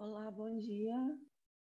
Olá, bom dia.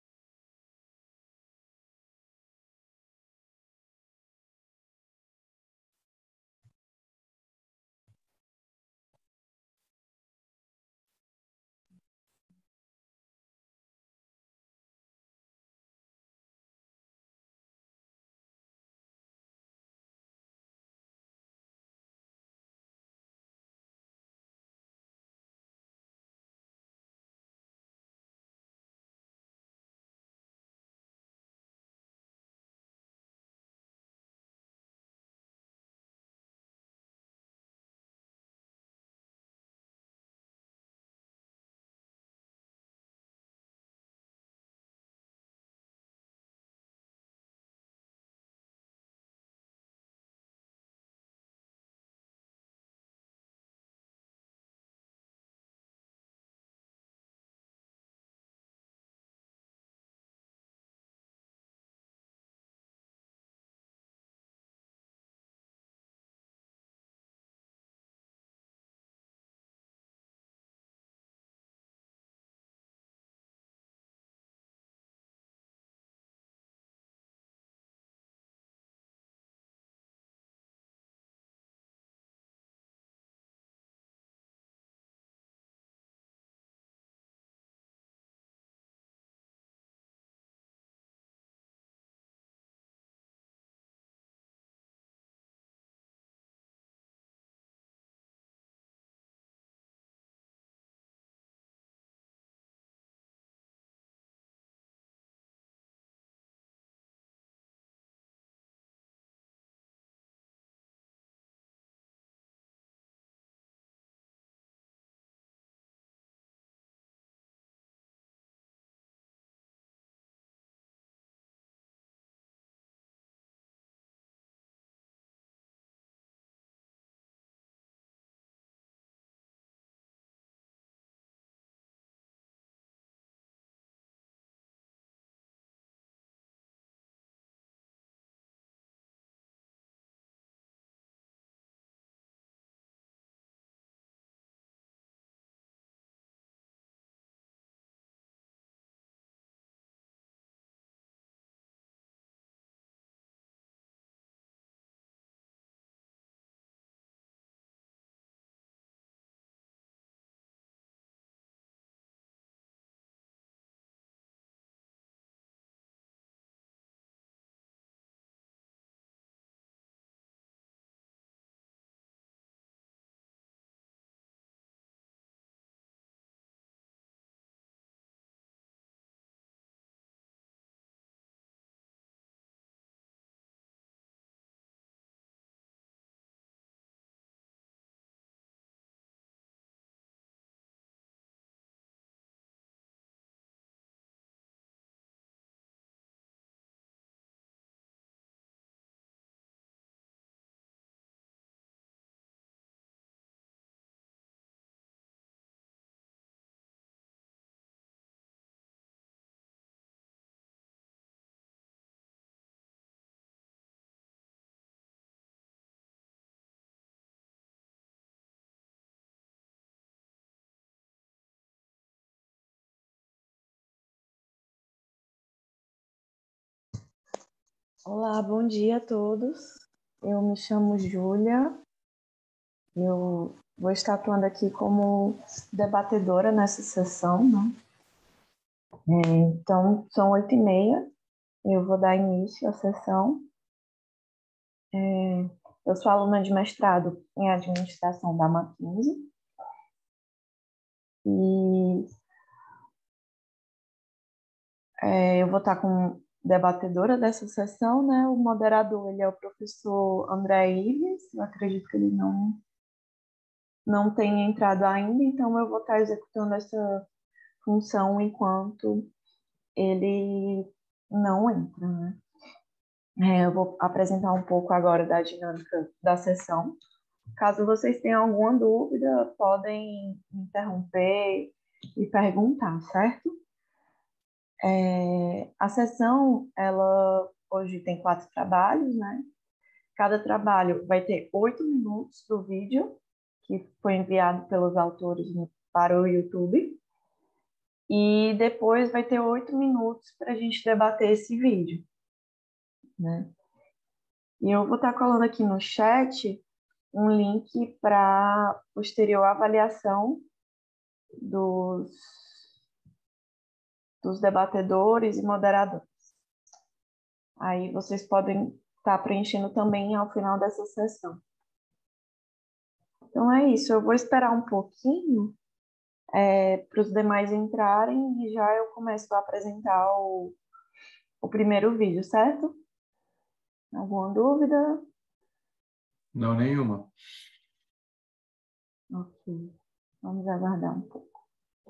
Olá, bom dia a todos. Eu me chamo Júlia. Eu vou estar atuando aqui como debatedora nessa sessão, né? Então, são 8h30. Eu vou dar início à sessão. Eu sou aluna de mestrado em administração da Mackenzie e eu vou estar como debatedora dessa sessão, né? O moderador, ele é o professor André Ives. Eu acredito que ele não tenha entrado ainda, então eu vou estar executando essa função enquanto ele não entra, né? Eu vou apresentar um pouco agora da dinâmica da sessão. Caso vocês tenham alguma dúvida, podem me interromper e perguntar, certo? A sessão, ela hoje tem 4 trabalhos, né? Cada trabalho vai ter 8 minutos do vídeo, que foi enviado pelos autores para o YouTube. E depois vai ter 8 minutos para a gente debater esse vídeo, né? E eu vou estar colando aqui no chat um link para posterior avaliação dos, dos debatedores e moderadores. Aí vocês podem estar preenchendo também ao final dessa sessão. Então é isso, eu vou esperar um pouquinho para os demais entrarem e já eu começo a apresentar o primeiro vídeo, certo? Alguma dúvida? Não, nenhuma. Ok, vamos aguardar um pouco.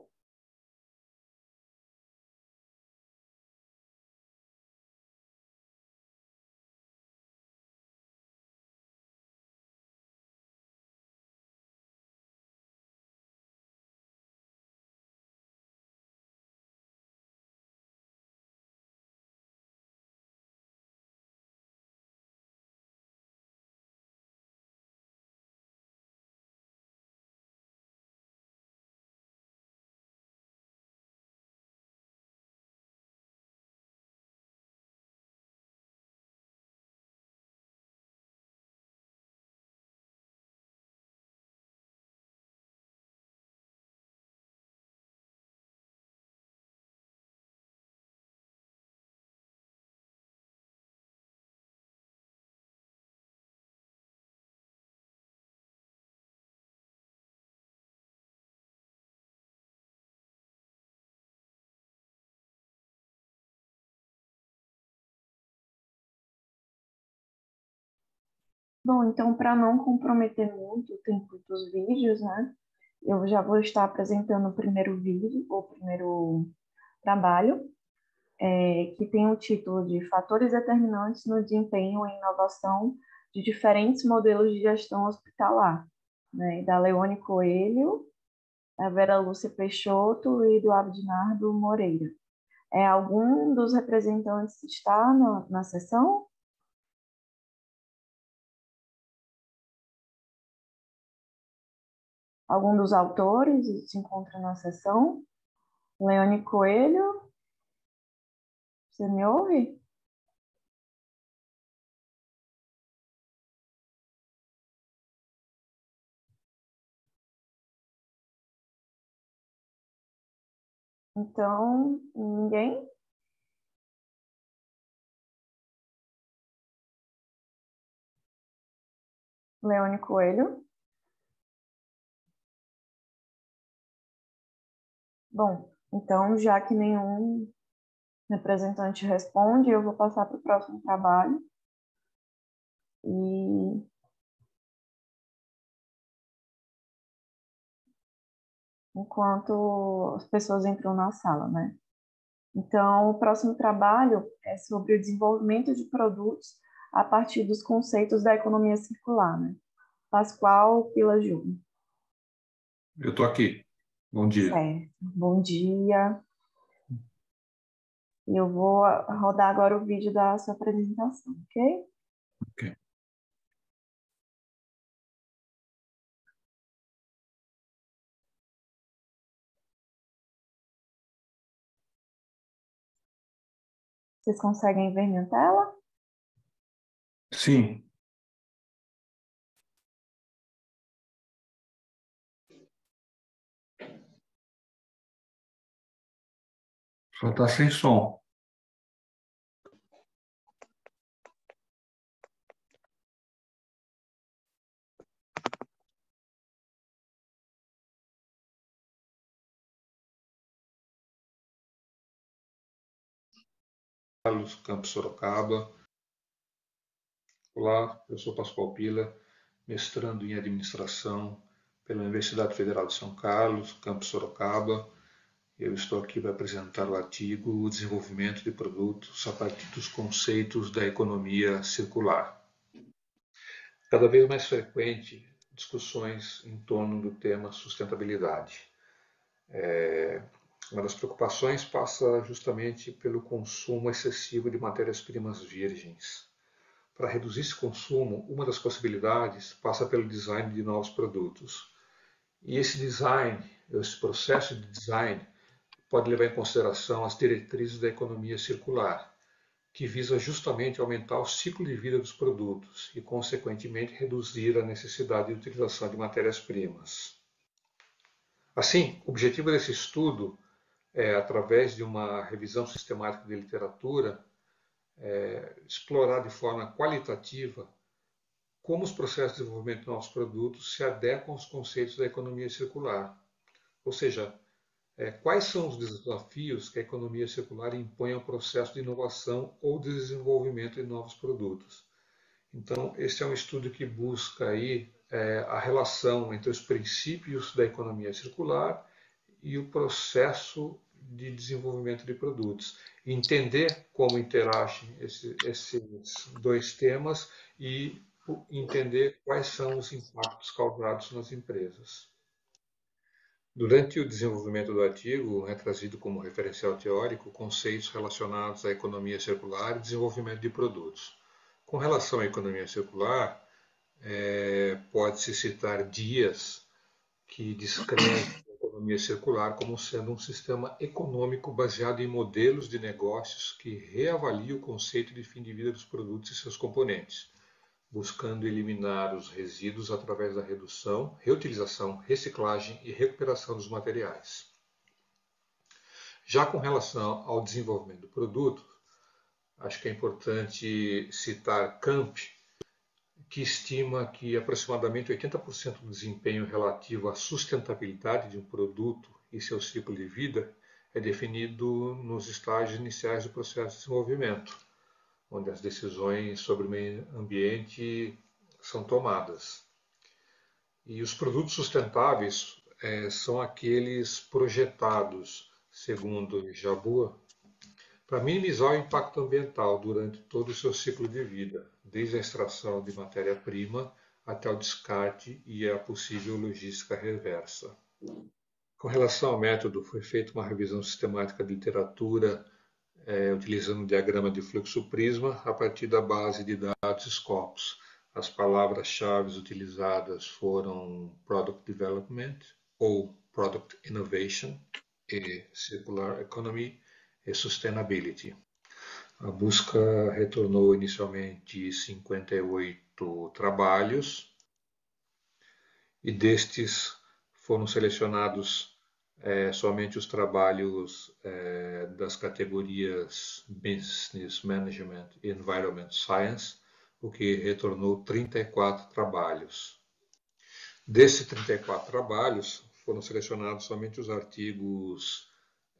Bom, então, para não comprometer muito o tempo dos vídeos, né? Eu já vou estar apresentando o primeiro vídeo, o primeiro trabalho, que tem o título de Fatores Determinantes no Desempenho e Inovação de Diferentes Modelos de Gestão Hospitalar, né? Da Leone Coelho, a Vera Lúcia Peixoto e do Abdinardo Moreira. Algum dos representantes está na sessão? Algum dos autores se encontra na sessão? Leone Coelho, você me ouve? Então, ninguém? Leone Coelho? Bom, então, já que nenhum representante responde, eu vou passar para o próximo trabalho. E enquanto as pessoas entram na sala, né? Então, o próximo trabalho é sobre o desenvolvimento de produtos a partir dos conceitos da economia circular, né? Pascoal Pila Júnior. Eu estou aqui. Bom dia. Certo. Bom dia. Eu vou rodar agora o vídeo da sua apresentação, ok? Ok. Vocês conseguem ver minha tela? Sim. Só está sem som. Carlos, Campos Sorocaba. Olá, eu sou Pascoal Pila, mestrando em Administração pela Universidade Federal de São Carlos, Campus Sorocaba. Eu estou aqui para apresentar o artigo O Desenvolvimento de Produtos a partir dos conceitos da economia circular. Cada vez mais frequente discussões em torno do tema sustentabilidade. Uma das preocupações passa justamente pelo consumo excessivo de matérias-primas virgens. Para reduzir esse consumo, uma das possibilidades passa pelo design de novos produtos. E esse design, esse processo de design, pode levar em consideração as diretrizes da economia circular, que visa justamente aumentar o ciclo de vida dos produtos e, consequentemente, reduzir a necessidade de utilização de matérias-primas. Assim, o objetivo desse estudo é, através de uma revisão sistemática de literatura, explorar de forma qualitativa como os processos de desenvolvimento de novos produtos se adequam aos conceitos da economia circular. Ou seja, quais são os desafios que a economia circular impõe ao processo de inovação ou desenvolvimento de novos produtos. Então, esse é um estudo que busca aí a relação entre os princípios da economia circular e o processo de desenvolvimento de produtos. Entender como interagem esses dois temas e entender quais são os impactos causados nas empresas. Durante o desenvolvimento do artigo, é trazido como referencial teórico conceitos relacionados à economia circular e desenvolvimento de produtos. Com relação à economia circular, pode-se citar Dias, que descreve a economia circular como sendo um sistema econômico baseado em modelos de negócios que reavalia o conceito de fim de vida dos produtos e seus componentes, buscando eliminar os resíduos através da redução, reutilização, reciclagem e recuperação dos materiais. Já com relação ao desenvolvimento do produto, acho que é importante citar Camp, que estima que aproximadamente 80% do desempenho relativo à sustentabilidade de um produto e seu ciclo de vida é definido nos estágios iniciais do processo de desenvolvimento, onde as decisões sobre o meio ambiente são tomadas. E os produtos sustentáveis são aqueles projetados, segundo Jabbour, para minimizar o impacto ambiental durante todo o seu ciclo de vida, desde a extração de matéria-prima até o descarte e a possível logística reversa. Com relação ao método, foi feita uma revisão sistemática de literatura utilizando o diagrama de fluxo prisma a partir da base de dados Scopus. As palavras-chave utilizadas foram Product Development ou Product Innovation e Circular Economy e Sustainability. A busca retornou inicialmente 58 trabalhos e destes foram selecionados somente os trabalhos das categorias Business Management e Environment Science, o que retornou 34 trabalhos. Desses 34 trabalhos, foram selecionados somente os artigos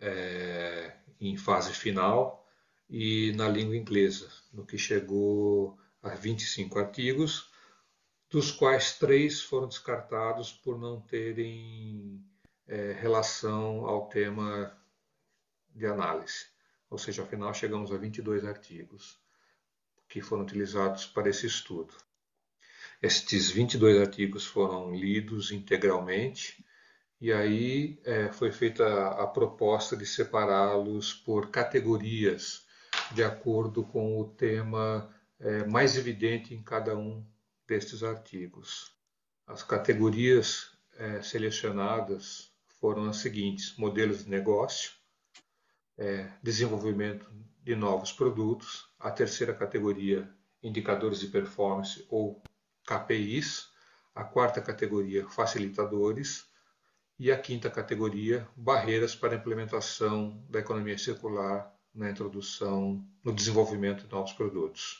em fase final e na língua inglesa, no que chegou a 25 artigos, dos quais 3 foram descartados por não terem relação ao tema de análise. Ou seja, ao final chegamos a 22 artigos que foram utilizados para esse estudo. Estes 22 artigos foram lidos integralmente e aí foi feita a proposta de separá-los por categorias, de acordo com o tema mais evidente em cada um destes artigos. As categorias selecionadas foram as seguintes: modelos de negócio, desenvolvimento de novos produtos, a terceira categoria, indicadores de performance ou KPIs, a quarta categoria, facilitadores, e a quinta categoria, barreiras para a implementação da economia circular na introdução, no desenvolvimento de novos produtos.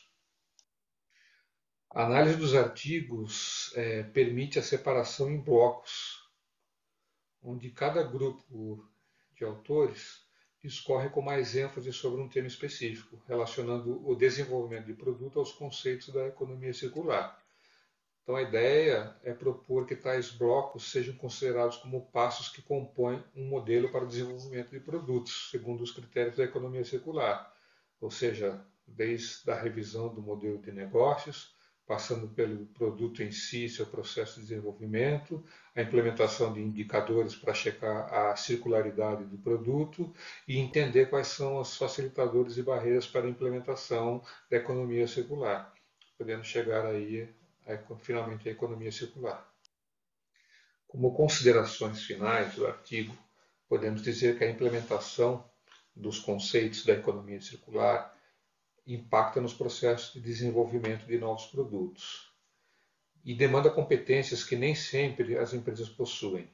A análise dos artigos permite a separação em blocos, onde cada grupo de autores discorre com mais ênfase sobre um tema específico, relacionando o desenvolvimento de produto aos conceitos da economia circular. Então, a ideia é propor que tais blocos sejam considerados como passos que compõem um modelo para o desenvolvimento de produtos, segundo os critérios da economia circular, ou seja, desde a revisão do modelo de negócios, passando pelo produto em si, seu processo de desenvolvimento, a implementação de indicadores para checar a circularidade do produto e entender quais são os facilitadores e barreiras para a implementação da economia circular, podendo chegar aí finalmente a economia circular. Como considerações finais do artigo, podemos dizer que a implementação dos conceitos da economia circular impacta nos processos de desenvolvimento de novos produtos e demanda competências que nem sempre as empresas possuem.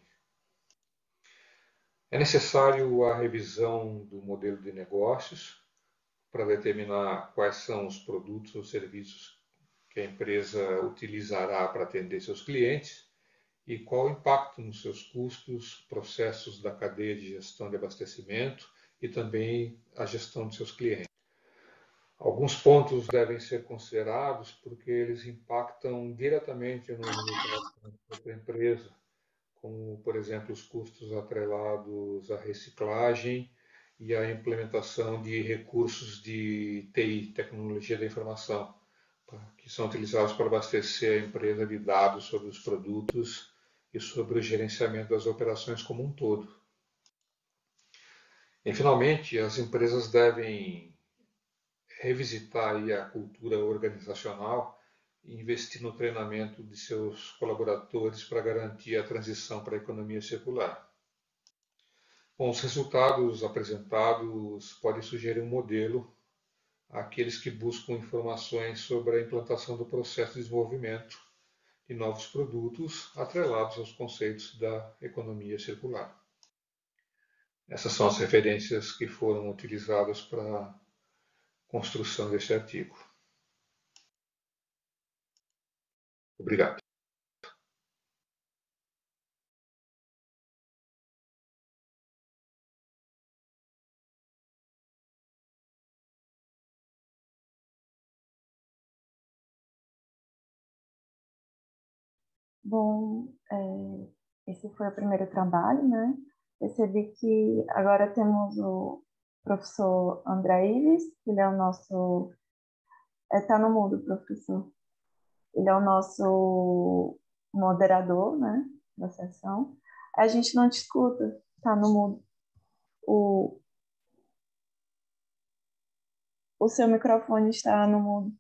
É necessário a revisão do modelo de negócios para determinar quais são os produtos ou serviços que a empresa utilizará para atender seus clientes e qual o impacto nos seus custos, processos da cadeia de gestão de abastecimento e também a gestão de seus clientes. Alguns pontos devem ser considerados porque eles impactam diretamente no resultado da empresa, como, por exemplo, os custos atrelados à reciclagem e à implementação de recursos de TI, tecnologia da informação, que são utilizados para abastecer a empresa de dados sobre os produtos e sobre o gerenciamento das operações como um todo. E, finalmente, as empresas devem revisitar a cultura organizacional e investir no treinamento de seus colaboradores para garantir a transição para a economia circular. Bom, os resultados apresentados podem sugerir um modelo àqueles que buscam informações sobre a implantação do processo de desenvolvimento de novos produtos atrelados aos conceitos da economia circular. Essas são as referências que foram utilizadas para a construção deste artigo. Obrigado. Bom, esse foi o primeiro trabalho, né? Percebi que agora temos o professor André Ives, que ele é o nosso... Está no mudo, professor. Ele é o nosso moderador, né, da sessão. A gente não te escuta, está no mudo. O seu microfone está no mudo.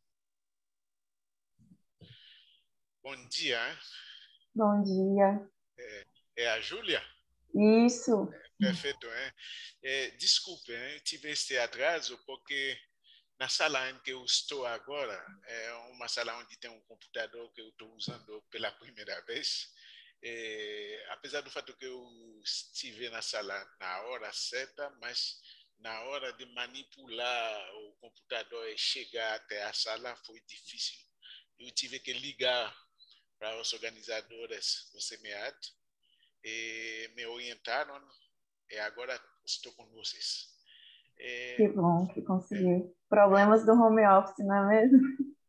Bom dia. Bom dia. É a Júlia? Isso. Perfeito. Desculpe, eu tive este atraso porque na sala em que eu estou agora é uma sala onde tem um computador que eu estou usando pela primeira vez. Apesar do fato que eu estive na sala na hora certa, mas na hora de manipular o computador e chegar até a sala foi difícil. Eu tive que ligar para os organizadores do SEMEAD e me orientaram e agora estou com vocês. Que bom que conseguiu. Problemas do home office, não é mesmo?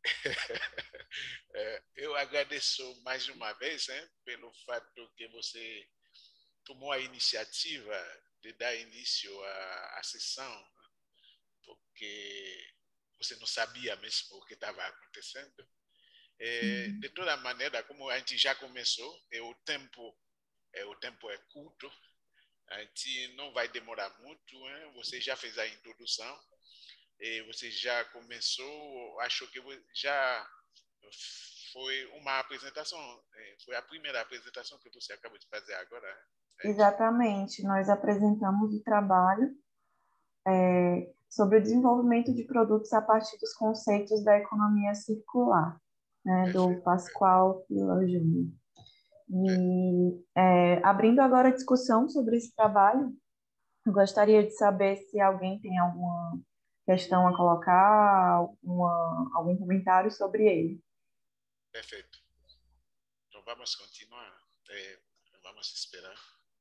Eu agradeço mais uma vez, pelo fato que você tomou a iniciativa de dar início à sessão, porque você não sabia mesmo o que estava acontecendo. De toda maneira, como a gente já começou, o tempo é curto, a gente não vai demorar muito, Você já fez a introdução, você já começou, acho que já foi uma apresentação, foi a primeira apresentação que você acabou de fazer agora. Exatamente, nós apresentamos o trabalho sobre o desenvolvimento de produtos a partir dos conceitos da economia circular, né, do Pascoal Villa Júnior. E abrindo agora a discussão sobre esse trabalho, eu gostaria de saber se alguém tem alguma questão a colocar, algum comentário sobre ele. Perfeito. Então vamos continuar. Vamos esperar.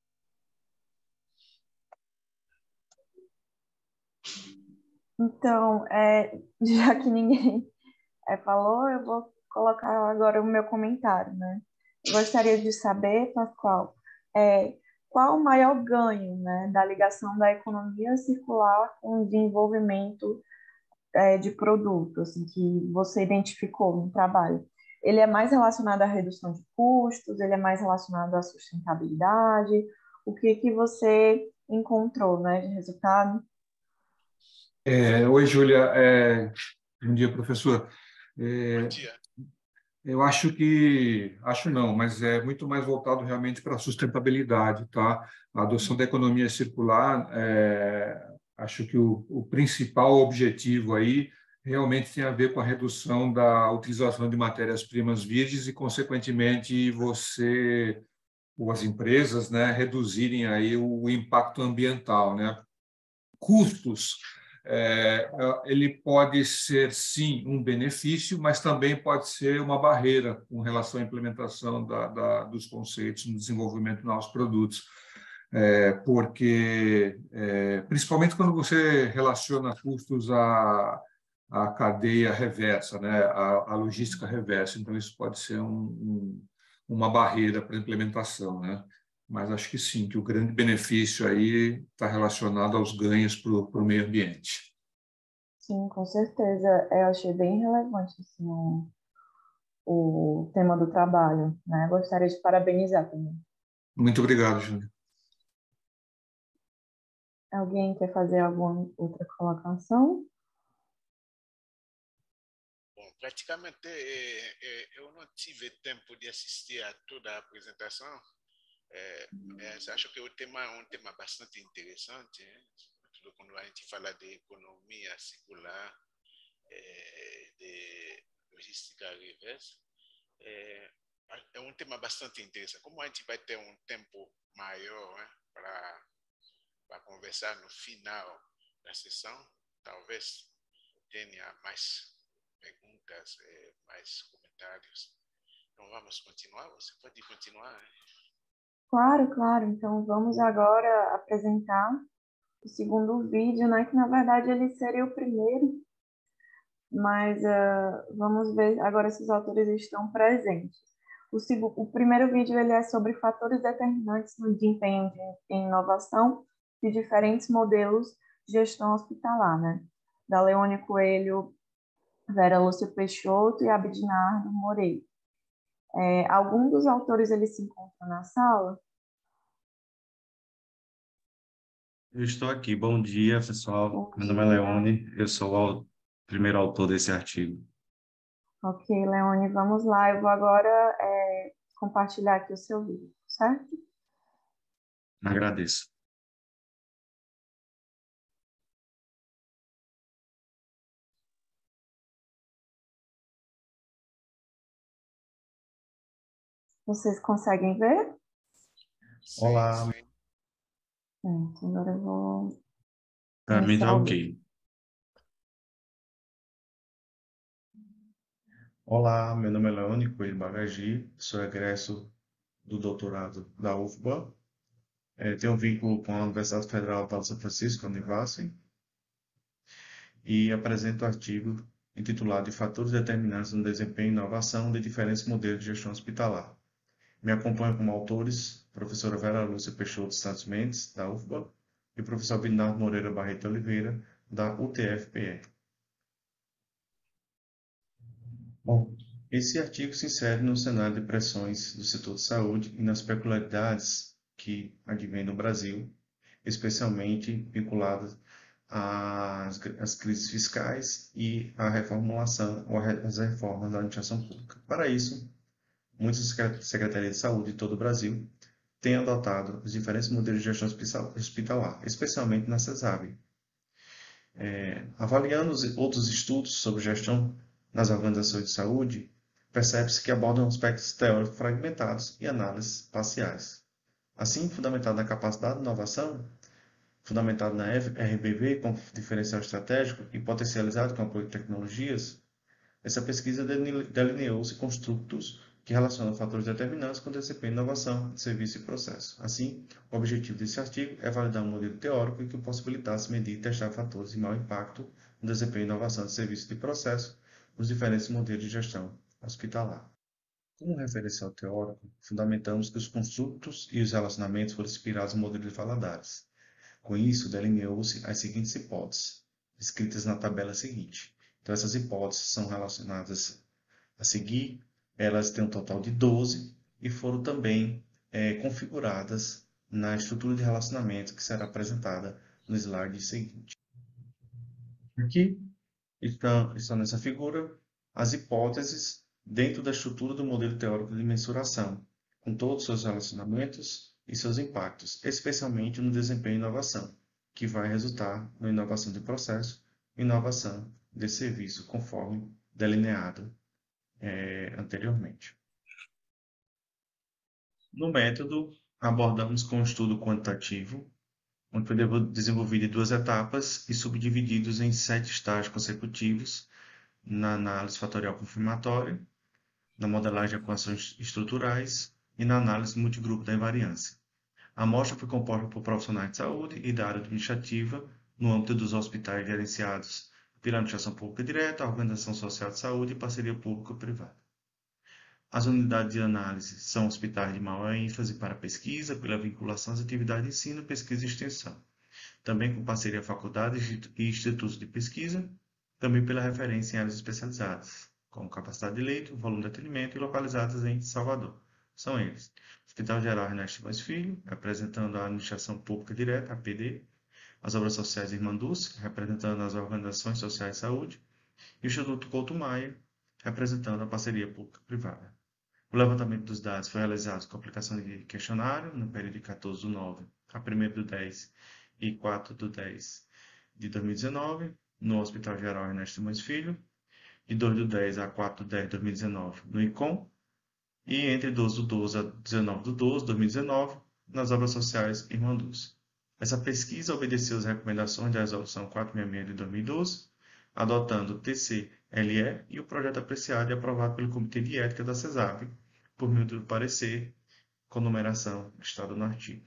Então, já que ninguém falou, eu vou colocar agora o meu comentário, né? Eu gostaria de saber, Pascoal, qual o maior ganho, né, da ligação da economia circular com o desenvolvimento de produtos assim, que você identificou no trabalho? Ele é mais relacionado à redução de custos? Ele é mais relacionado à sustentabilidade? O que você encontrou, né, de resultado? Oi, Júlia. Bom dia, professor. Bom dia. Eu acho não, mas é muito mais voltado realmente para a sustentabilidade, tá? A adoção da economia circular, acho que o principal objetivo aí realmente tem a ver com a redução da utilização de matérias-primas virgens e, consequentemente, você ou as empresas, né, reduzirem aí o impacto ambiental, né? Custos, ele pode ser, sim, um benefício, mas também pode ser uma barreira com relação à implementação dos conceitos no desenvolvimento de novos produtos. Porque, principalmente quando você relaciona custos à cadeia reversa, né, à logística reversa, então isso pode ser uma barreira para a implementação, né? Mas acho que sim, que o grande benefício aí está relacionado aos ganhos para o meio ambiente. Sim, com certeza. Eu achei bem relevante assim, o tema do trabalho, né? Gostaria de parabenizar também. Muito obrigado, Júnior. Alguém quer fazer alguma outra colocação? Bom, praticamente eu não tive tempo de assistir a toda a apresentação. Acho que o tema é um tema bastante interessante, hein? Tudo quando a gente fala de economia circular, de logística reversa, é um tema bastante interessante. Como a gente vai ter um tempo maior, né, para conversar no final da sessão, talvez tenha mais perguntas, mais comentários. Então vamos continuar? Você pode continuar, né? Claro, claro. Então vamos agora apresentar o segundo vídeo, né? Que na verdade ele seria o primeiro, mas vamos ver agora se os autores estão presentes. O primeiro vídeo ele é sobre fatores determinantes no desempenho em inovação de diferentes modelos de gestão hospitalar, né? Da Leone Coelho, Vera Lúcia Peixoto e Abdinardo Moreira. Algum dos autores eles se encontram na sala? Eu estou aqui. Bom dia, pessoal. Bom Meu nome é dia. Leone. Eu sou o primeiro autor desse artigo. Ok, Leone, vamos lá. Eu vou agora compartilhar aqui o seu vídeo, certo? Agradeço. Vocês conseguem ver? Sim, Olá, sim. Então, agora eu vou para mim tá iniciar o vídeo. ok. Olá, meu nome é Leone Coelho Bagagi, sou egresso do doutorado da UFBA. Tenho um vínculo com a Universidade Federal de São Francisco, a Univasf, e apresento o artigo intitulado de Fatores Determinantes no Desempenho e Inovação de Diferentes Modelos de Gestão Hospitalar. Me acompanham como autores a professora Vera Lúcia Peixoto Santos Mendes, da UFBA, e o professor Bernardo Moreira Barreto Oliveira, da UTFPE. Bom, esse artigo se insere no cenário de pressões do setor de saúde e nas peculiaridades que advêm no Brasil, especialmente vinculadas às crises fiscais e à reformulação ou às reformas da administração pública. Para isso, muitas secretarias de saúde de todo o Brasil têm adotado os diferentes modelos de gestão hospitalar, especialmente na CESAB. Avaliando os outros estudos sobre gestão nas organizações de saúde, percebe-se que abordam aspectos teóricos fragmentados e análises parciais. Assim, fundamentado na capacidade de inovação, fundamentado na RBV com diferencial estratégico e potencializado com apoio de tecnologias, essa pesquisa delineou-se construtos que relacionam fatores determinantes com desempenho, inovação, de serviço e processo. Assim, o objetivo desse artigo é validar um modelo teórico que possibilitasse medir e testar fatores de maior impacto no desempenho e inovação de serviço e de processo nos diferentes modelos de gestão hospitalar. Como referencial teórico, fundamentamos que os construtos e os relacionamentos foram inspirados no modelo de Valladares. Com isso, delineou-se as seguintes hipóteses, descritas na tabela seguinte. Então, essas hipóteses são relacionadas a seguir, elas têm um total de 12 e foram também configuradas na estrutura de relacionamento que será apresentada no slide seguinte. Aqui estão nessa figura as hipóteses dentro da estrutura do modelo teórico de mensuração, com todos os seus relacionamentos e seus impactos, especialmente no desempenho e inovação, que vai resultar na inovação de processo e inovação de serviço, conforme delineado anteriormente. No método, abordamos com um estudo quantitativo, onde foi desenvolvido em 2 etapas e subdivididos em 7 estágios consecutivos na análise fatorial confirmatória, na modelagem de equações estruturais e na análise multigrupo da invariância. A amostra foi composta por profissionais de saúde e da área administrativa no âmbito dos hospitais gerenciados pela administração pública direta, a organização social de saúde e parceria público-privada. As unidades de análise são hospitais de maior ênfase para pesquisa, pela vinculação às atividades de ensino, pesquisa e extensão. Também com parceria faculdades e institutos de pesquisa, também pela referência em áreas especializadas, como capacidade de leito, volume de atendimento e localizadas em Salvador. São eles: Hospital Geral Ernesto Simões Filho, representando a Administração Pública Direta, APD, as Obras Sociais Irmã Dulce, representando as Organizações Sociais de Saúde, e o Instituto Couto Maia, representando a Parceria Pública-Privada. O levantamento dos dados foi realizado com aplicação de questionário no período de 14/9 a 1/10 e 4/10 de 2019, no Hospital Geral Ernesto Simões Filho, de 2/10 a 4/10 de 2019 no ICOM, e entre 12/12 a 19/12 de 2019 nas Obras Sociais Irmã Dulce. Essa pesquisa obedeceu às recomendações da Resolução 466 de 2012, adotando o TCLE e o projeto apreciado e aprovado pelo Comitê de Ética da CESAP, por meio do parecer com numeração listada no artigo.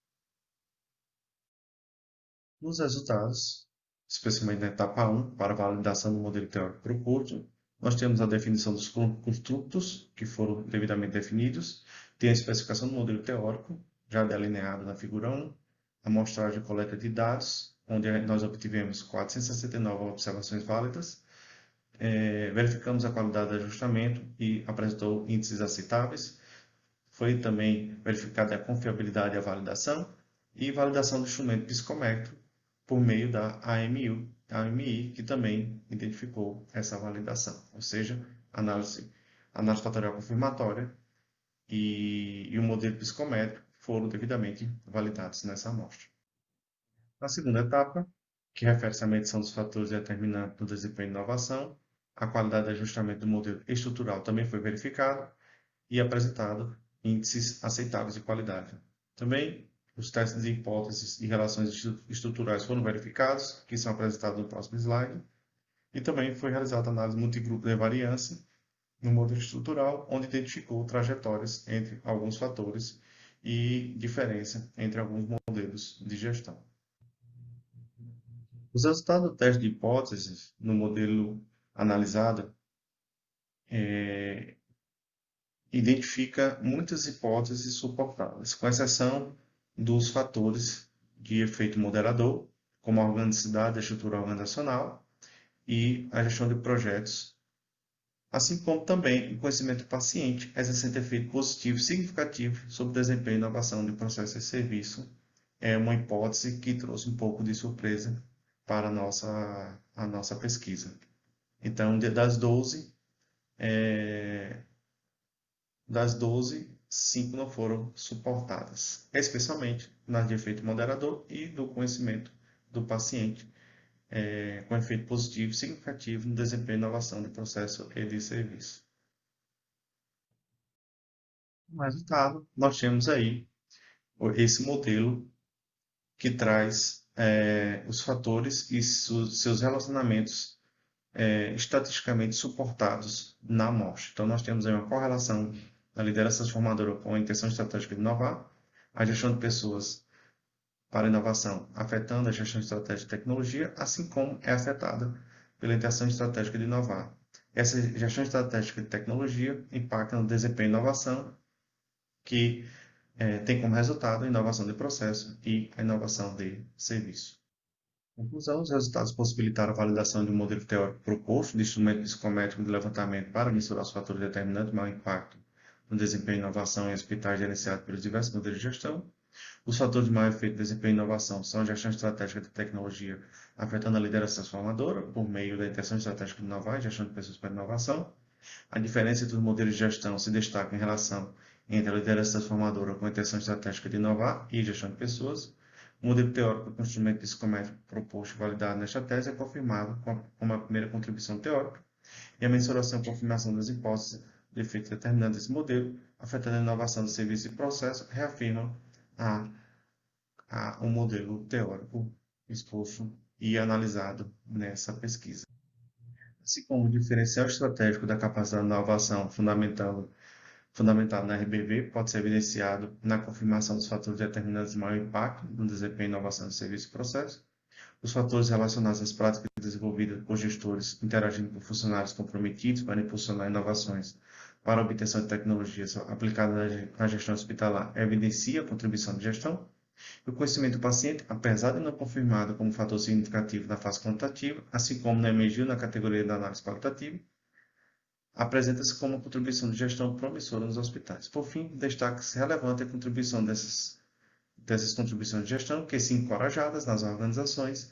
Nos resultados, especialmente na etapa 1, para a validação do modelo teórico proposto, nós temos a definição dos construtos, que foram devidamente definidos, tem a especificação do modelo teórico, já delineado na figura 1, a amostragem e coleta de dados, onde nós obtivemos 469 observações válidas, verificamos a qualidade do ajustamento e apresentou índices aceitáveis. Foi também verificada a confiabilidade e a validação e validação do instrumento psicométrico por meio da AMI, que também identificou essa validação, ou seja, análise fatorial confirmatória e o modelo psicométrico foram devidamente validados nessa amostra. Na segunda etapa, que refere-se à medição dos fatores determinantes do desempenho e inovação, a qualidade de ajustamento do modelo estrutural também foi verificado e apresentado índices aceitáveis de qualidade. Também os testes de hipóteses e relações estruturais foram verificados, que são apresentados no próximo slide, e também foi realizada a análise multigrupo de variância no modelo estrutural, onde identificou trajetórias entre alguns fatores e diferença entre alguns modelos de gestão. Os resultados do teste de hipóteses no modelo analisado identifica muitas hipóteses suportáveis, com exceção dos fatores de efeito moderador, como a organicidade da estrutura organizacional e a gestão de projetos, assim como também o conhecimento do paciente exercendo efeito positivo significativo sobre o desempenho e inovação de processo e serviço. É uma hipótese que trouxe um pouco de surpresa para a nossa pesquisa. Então, das 12, 5 não foram suportadas, especialmente nas de efeito moderador e do conhecimento do paciente, com efeito positivo significativo no desempenho e inovação de processo e de serviço. No resultado, nós temos aí esse modelo que traz os fatores e seus relacionamentos estatisticamente suportados na amostra. Então, nós temos aí uma correlação da liderança transformadora com a intenção estratégica de inovar, a gestão de pessoas para inovação afetando a gestão estratégica de tecnologia, assim como é afetada pela intenção estratégica de inovar. Essa gestão estratégica de tecnologia impacta no desempenho e inovação, que tem como resultado a inovação de processo e a inovação de serviço. Conclusão, os resultados possibilitaram a validação de um modelo teórico proposto de instrumento psicométrico de levantamento para mensurar os fatores determinantes de maior impacto no desempenho e inovação em hospitais gerenciados pelos diversos modelos de gestão. Os fatores de maior efeito de desempenho e inovação são a gestão estratégica de tecnologia, afetando a liderança transformadora, por meio da intenção estratégica de inovar e gestão de pessoas para inovação, A diferença entre os modelos de gestão se destaca em relação entre a liderança transformadora com a intenção estratégica de inovar e gestão de pessoas. O modelo teórico com instrumento psicométrico proposto e validado nesta tese é confirmado como a primeira contribuição teórica, e a mensuração e confirmação das hipóteses de efeitos determinantes desse modelo, afetando a inovação do serviço e processo, reafirmam o modelo teórico exposto e analisado nessa pesquisa. Assim como o diferencial estratégico da capacidade de inovação fundamentado na RBV pode ser evidenciado na confirmação dos fatores determinantes de maior impacto no desempenho e inovação do serviço e processo, os fatores relacionados às práticas desenvolvidas por gestores interagindo com funcionários comprometidos para impulsionar inovações para a obtenção de tecnologias aplicadas na gestão hospitalar evidencia a contribuição de gestão. O conhecimento do paciente, apesar de não confirmado como fator significativo na fase quantitativa, assim como não emergiu na categoria da análise qualitativa, apresenta-se como uma contribuição de gestão promissora nos hospitais. Por fim, destaca-se relevante a contribuição dessas contribuições de gestão, que, se encorajadas nas organizações,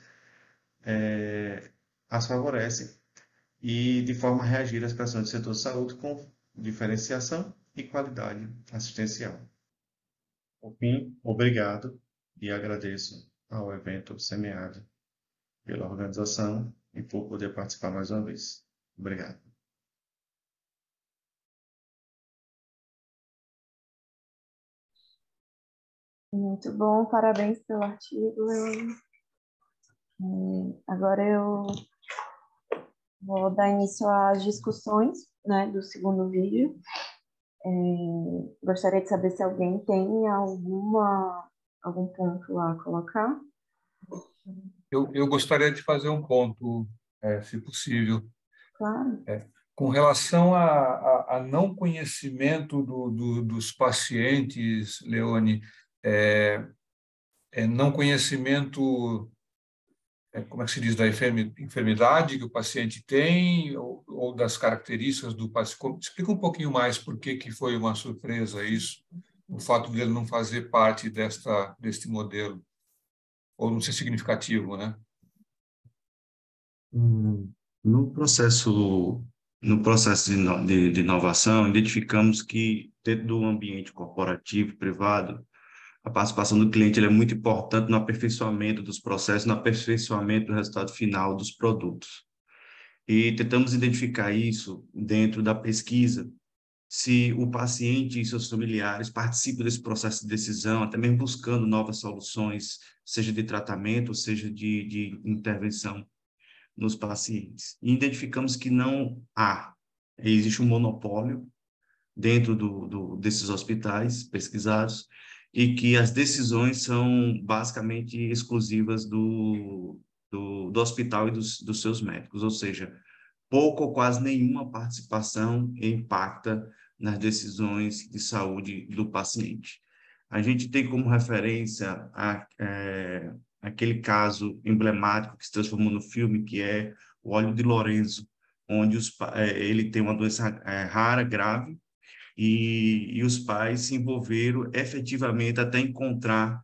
as favorecem e de forma a reagir às pressões do setor de saúde com diferenciação e qualidade assistencial. Por fim, obrigado e agradeço ao evento semeado pela organização e por poder participar mais uma vez. Obrigado. Muito bom, parabéns pelo artigo. Agora eu vou dar início às discussões, né, do segundo vídeo. Gostaria de saber se alguém tem algum ponto a colocar. Eu gostaria de fazer um ponto, se possível. Claro. Com relação a não conhecimento dos pacientes, Leone, não conhecimento, como é que se diz, da enfermidade que o paciente tem ou das características do paciente. Explica um pouquinho mais por que foi uma surpresa isso, o fato dele não fazer parte deste modelo, ou não ser significativo, né? No processo de inovação, identificamos que dentro do ambiente corporativo, privado, a participação do cliente é muito importante no aperfeiçoamento dos processos, no aperfeiçoamento do resultado final dos produtos. E tentamos identificar isso dentro da pesquisa, se o paciente e seus familiares participam desse processo de decisão, até mesmo buscando novas soluções, seja de tratamento, seja de intervenção nos pacientes. E identificamos que não existe um monopólio dentro desses hospitais pesquisados e que as decisões são basicamente exclusivas do hospital e dos seus médicos, ou seja, pouco ou quase nenhuma participação impacta nas decisões de saúde do paciente. A gente tem como referência aquele caso emblemático que se transformou no filme, que é o Óleo de Lorenzo, onde ele tem uma doença rara, grave, e os pais se envolveram efetivamente até encontrar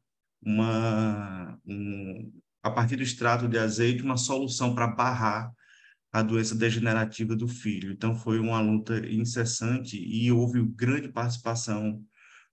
a partir do extrato de azeite, uma solução para barrar a doença degenerativa do filho. Então, foi uma luta incessante e houve grande participação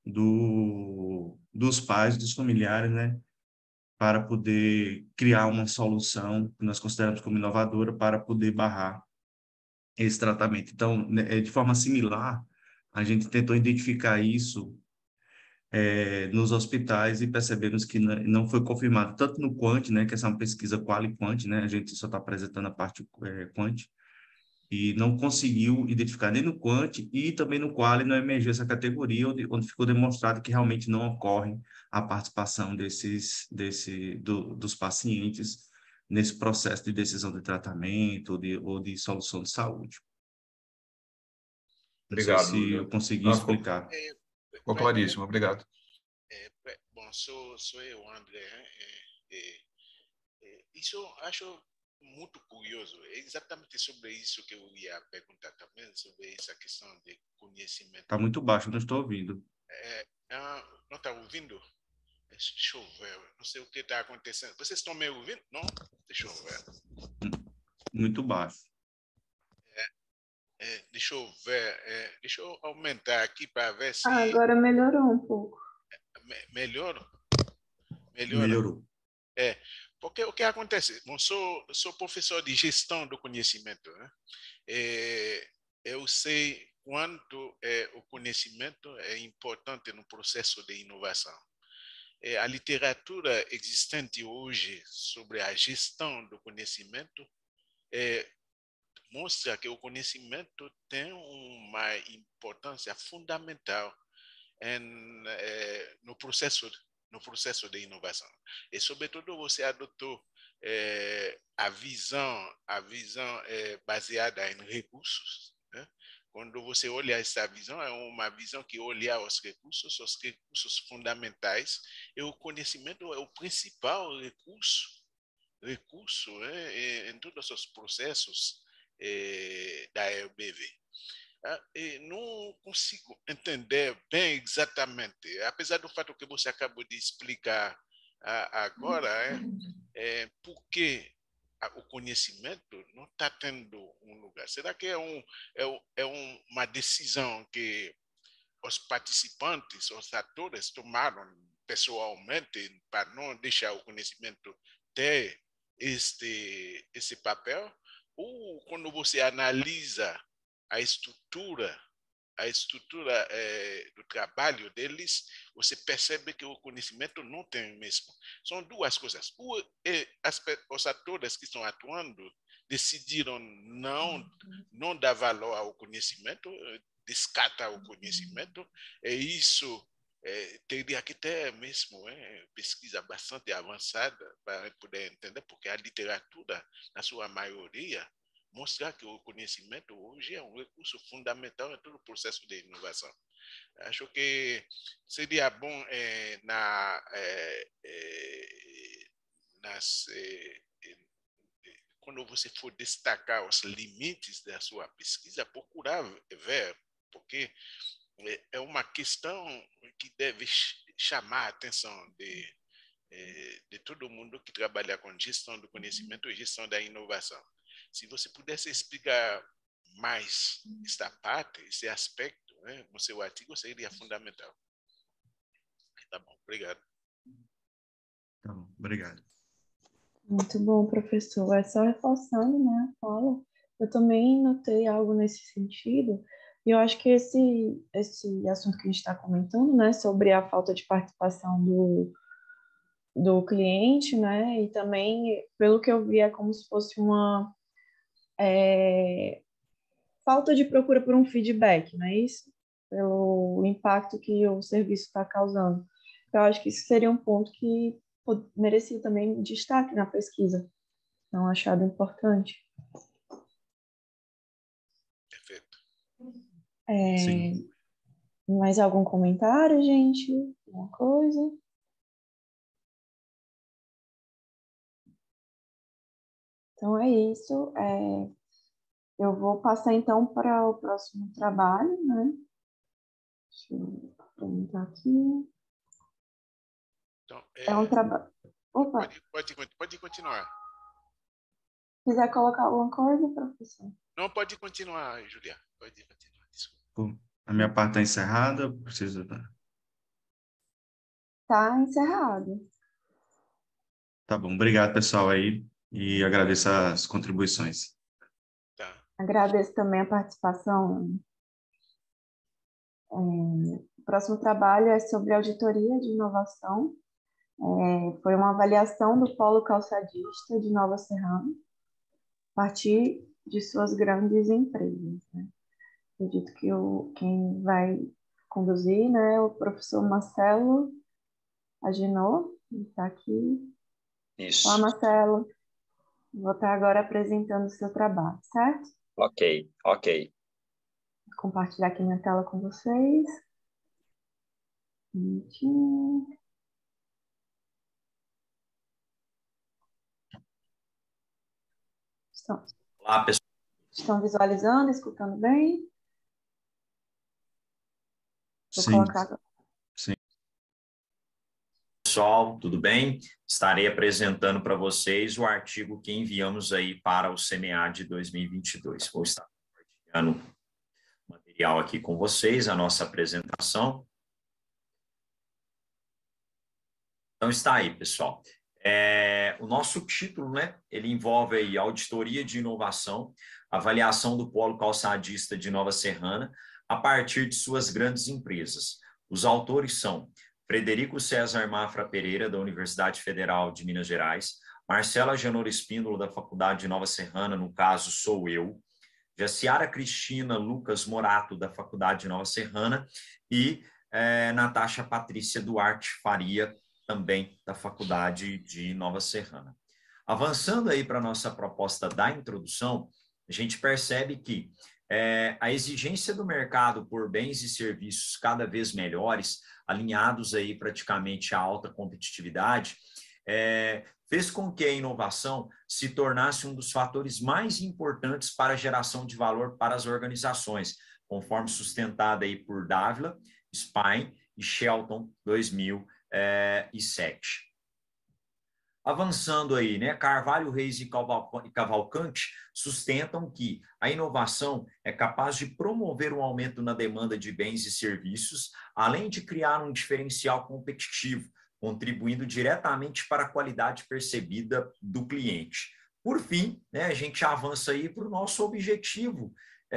dos pais, dos familiares, né, para poder criar uma solução que nós consideramos como inovadora para poder barrar esse tratamento. Então, de forma similar, a gente tentou identificar isso nos hospitais e percebemos que não foi confirmado, tanto no Quant, né, que essa é uma pesquisa quali-quant, né, a gente só está apresentando a parte Quant, e não conseguiu identificar nem no Quant e também no Quali não emergiu essa categoria, onde ficou demonstrado que realmente não ocorre a participação dos pacientes nesse processo de decisão de tratamento ou de solução de saúde. Obrigado. Não sei se eu consegui explicar. Ficou claríssimo, obrigado. Bom, sou eu, André. Isso eu acho muito curioso. É exatamente sobre isso que eu ia perguntar também, sobre essa questão de conhecimento. Está muito baixo, não estou ouvindo. Não está ouvindo? Deixa eu ver. Não sei o que está acontecendo. Vocês estão me ouvindo? Não? Deixa eu ver. Muito baixo. Deixa eu ver, deixa eu aumentar aqui para ver se Agora melhorou um pouco. melhora. Melhorou. Porque o que acontece? Bom, sou professor de gestão do conhecimento, né? Eu sei quanto o conhecimento é importante no processo de inovação. A literatura existente hoje sobre a gestão do conhecimento mostra que o conhecimento tem uma importância fundamental no processo de inovação. E, sobretudo, você adotou a visão baseada em recursos, né? Quando você olha essa visão, é uma visão que olha os recursos fundamentais, e o conhecimento é o principal recurso em todos os processos da EBV. Não consigo entender bem exatamente, apesar do fato que você acabou de explicar agora, por que o conhecimento não está tendo um lugar. Será que é uma decisão que os participantes, os atores tomaram pessoalmente para não deixar o conhecimento ter esse papel? Ou quando você analisa a estrutura do trabalho deles, você percebe que o conhecimento não tem mesmo. São duas coisas. Os atores que estão atuando decidiram não dar valor ao conhecimento, descarta o conhecimento, e isso teria que ter mesmo pesquisa bastante avançada para poder entender, porque a literatura, na sua maioria, mostra que o conhecimento hoje é um recurso fundamental em todo o processo de inovação. Acho que seria bom quando você for destacar os limites da sua pesquisa, procurar ver, porque é uma questão que deve chamar a atenção de todo mundo que trabalha com gestão do conhecimento e gestão da inovação. Se você pudesse explicar mais esta parte, esse aspecto, no seu artigo, seria fundamental. Tá bom, obrigado. Tá bom, obrigado. Muito bom, professor. É só reforçando, né, a fala. Eu também notei algo nesse sentido, e eu acho que esse assunto que a gente está comentando, né, sobre a falta de participação do cliente, né, e também, pelo que eu vi, é como se fosse uma falta de procura por um feedback, não é isso? Pelo impacto que o serviço está causando. Eu acho que isso seria um ponto que merecia também destaque na pesquisa. Então, achado importante. Perfeito. Sim. Mais algum comentário, gente? Alguma coisa? Então, é isso. Eu vou passar, então, para o próximo trabalho, né? Deixa eu perguntar aqui. Então, É um trabalho... Opa! Pode continuar. Quiser colocar alguma coisa, professor? Não, pode continuar, Julia. Pode continuar. Desculpa. A minha parte está encerrada, eu preciso dar. Tá encerrado. Tá bom, obrigado, pessoal, aí, e agradeço as contribuições. Tá. Agradeço também a participação. O próximo trabalho é sobre auditoria de inovação. Foi uma avaliação do polo calçadista de Nova Serrana, a partir de suas grandes empresas, né? Acredito que quem vai conduzir, né, é o professor Marcelo Agenor, que está aqui. Isso. Olá, Marcelo. Vou estar agora apresentando o seu trabalho, certo? Ok. Vou compartilhar aqui minha tela com vocês. Um minutinho. Olá, pessoal. Estão visualizando, escutando bem? Vou Sim. colocar agora. Sim. Pessoal, tudo bem? Estarei apresentando para vocês o artigo que enviamos aí para o CMA de 2022. Vou estar compartilhando material aqui com vocês, a nossa apresentação. Então está aí, pessoal. O nosso título, né, ele envolve aí auditoria de inovação, avaliação do polo calçadista de Nova Serrana a partir de suas grandes empresas. Os autores são Frederico César Mafra Pereira, da Universidade Federal de Minas Gerais, Marcela Janora Espíndola, da Faculdade de Nova Serrana, no caso sou eu, Jaciara Cristina Lucas Morato, da Faculdade de Nova Serrana, e Natasha Patrícia Duarte Faria, também da Faculdade de Nova Serrana. Avançando aí para a nossa proposta da introdução, a gente percebe que a exigência do mercado por bens e serviços cada vez melhores, alinhados aí praticamente à alta competitividade, fez com que a inovação se tornasse um dos fatores mais importantes para a geração de valor para as organizações, conforme sustentada aí por Dávila, Spine e Shelton 2007. Avançando aí, né, Carvalho, Reis e Cavalcante sustentam que a inovação é capaz de promover um aumento na demanda de bens e serviços, além de criar um diferencial competitivo, contribuindo diretamente para a qualidade percebida do cliente. Por fim, né, a gente avança aí para o nosso objetivo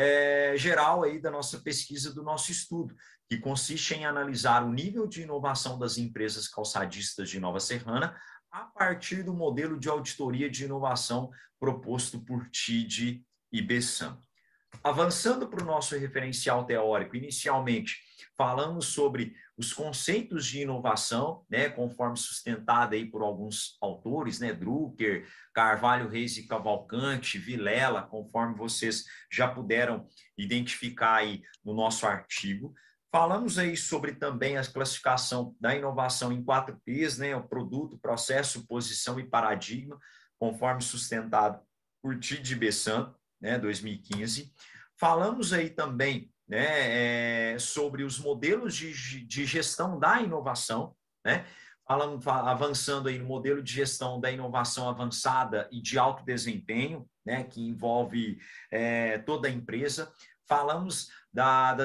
geral aí da nossa pesquisa, do nosso estudo, que consiste em analisar o nível de inovação das empresas calçadistas de Nova Serrana a partir do modelo de auditoria de inovação proposto por TID e BESAM. Avançando para o nosso referencial teórico, inicialmente falamos sobre os conceitos de inovação, né, conforme sustentado aí por alguns autores, né, Drucker, Carvalho, Reis e Cavalcante, Vilela, conforme vocês já puderam identificar aí no nosso artigo. Falamos aí sobre também a classificação da inovação em 4 P's, né, o produto, processo, posição e paradigma, conforme sustentado por TID e BESAM, né, 2015. Falamos aí também, né, sobre os modelos de gestão da inovação, né, avançando aí no modelo de gestão da inovação avançada e de alto desempenho, né, que envolve toda a empresa. Falamos da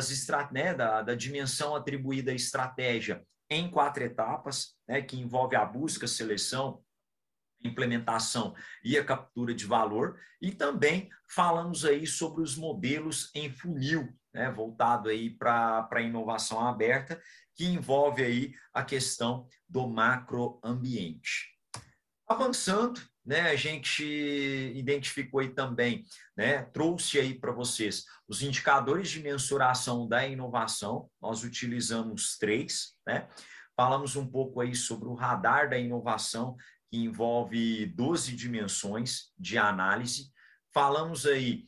dimensão atribuída à estratégia em 4 etapas, né, que envolve a busca, seleção, implementação e a captura de valor, e também falamos aí sobre os modelos em funil, né, voltado aí para a inovação aberta, que envolve aí a questão do macroambiente. Avançando, né, a gente identificou aí também, né, trouxe aí para vocês os indicadores de mensuração da inovação, nós utilizamos 3, né, falamos um pouco aí sobre o radar da inovação, que envolve 12 dimensões de análise. Falamos aí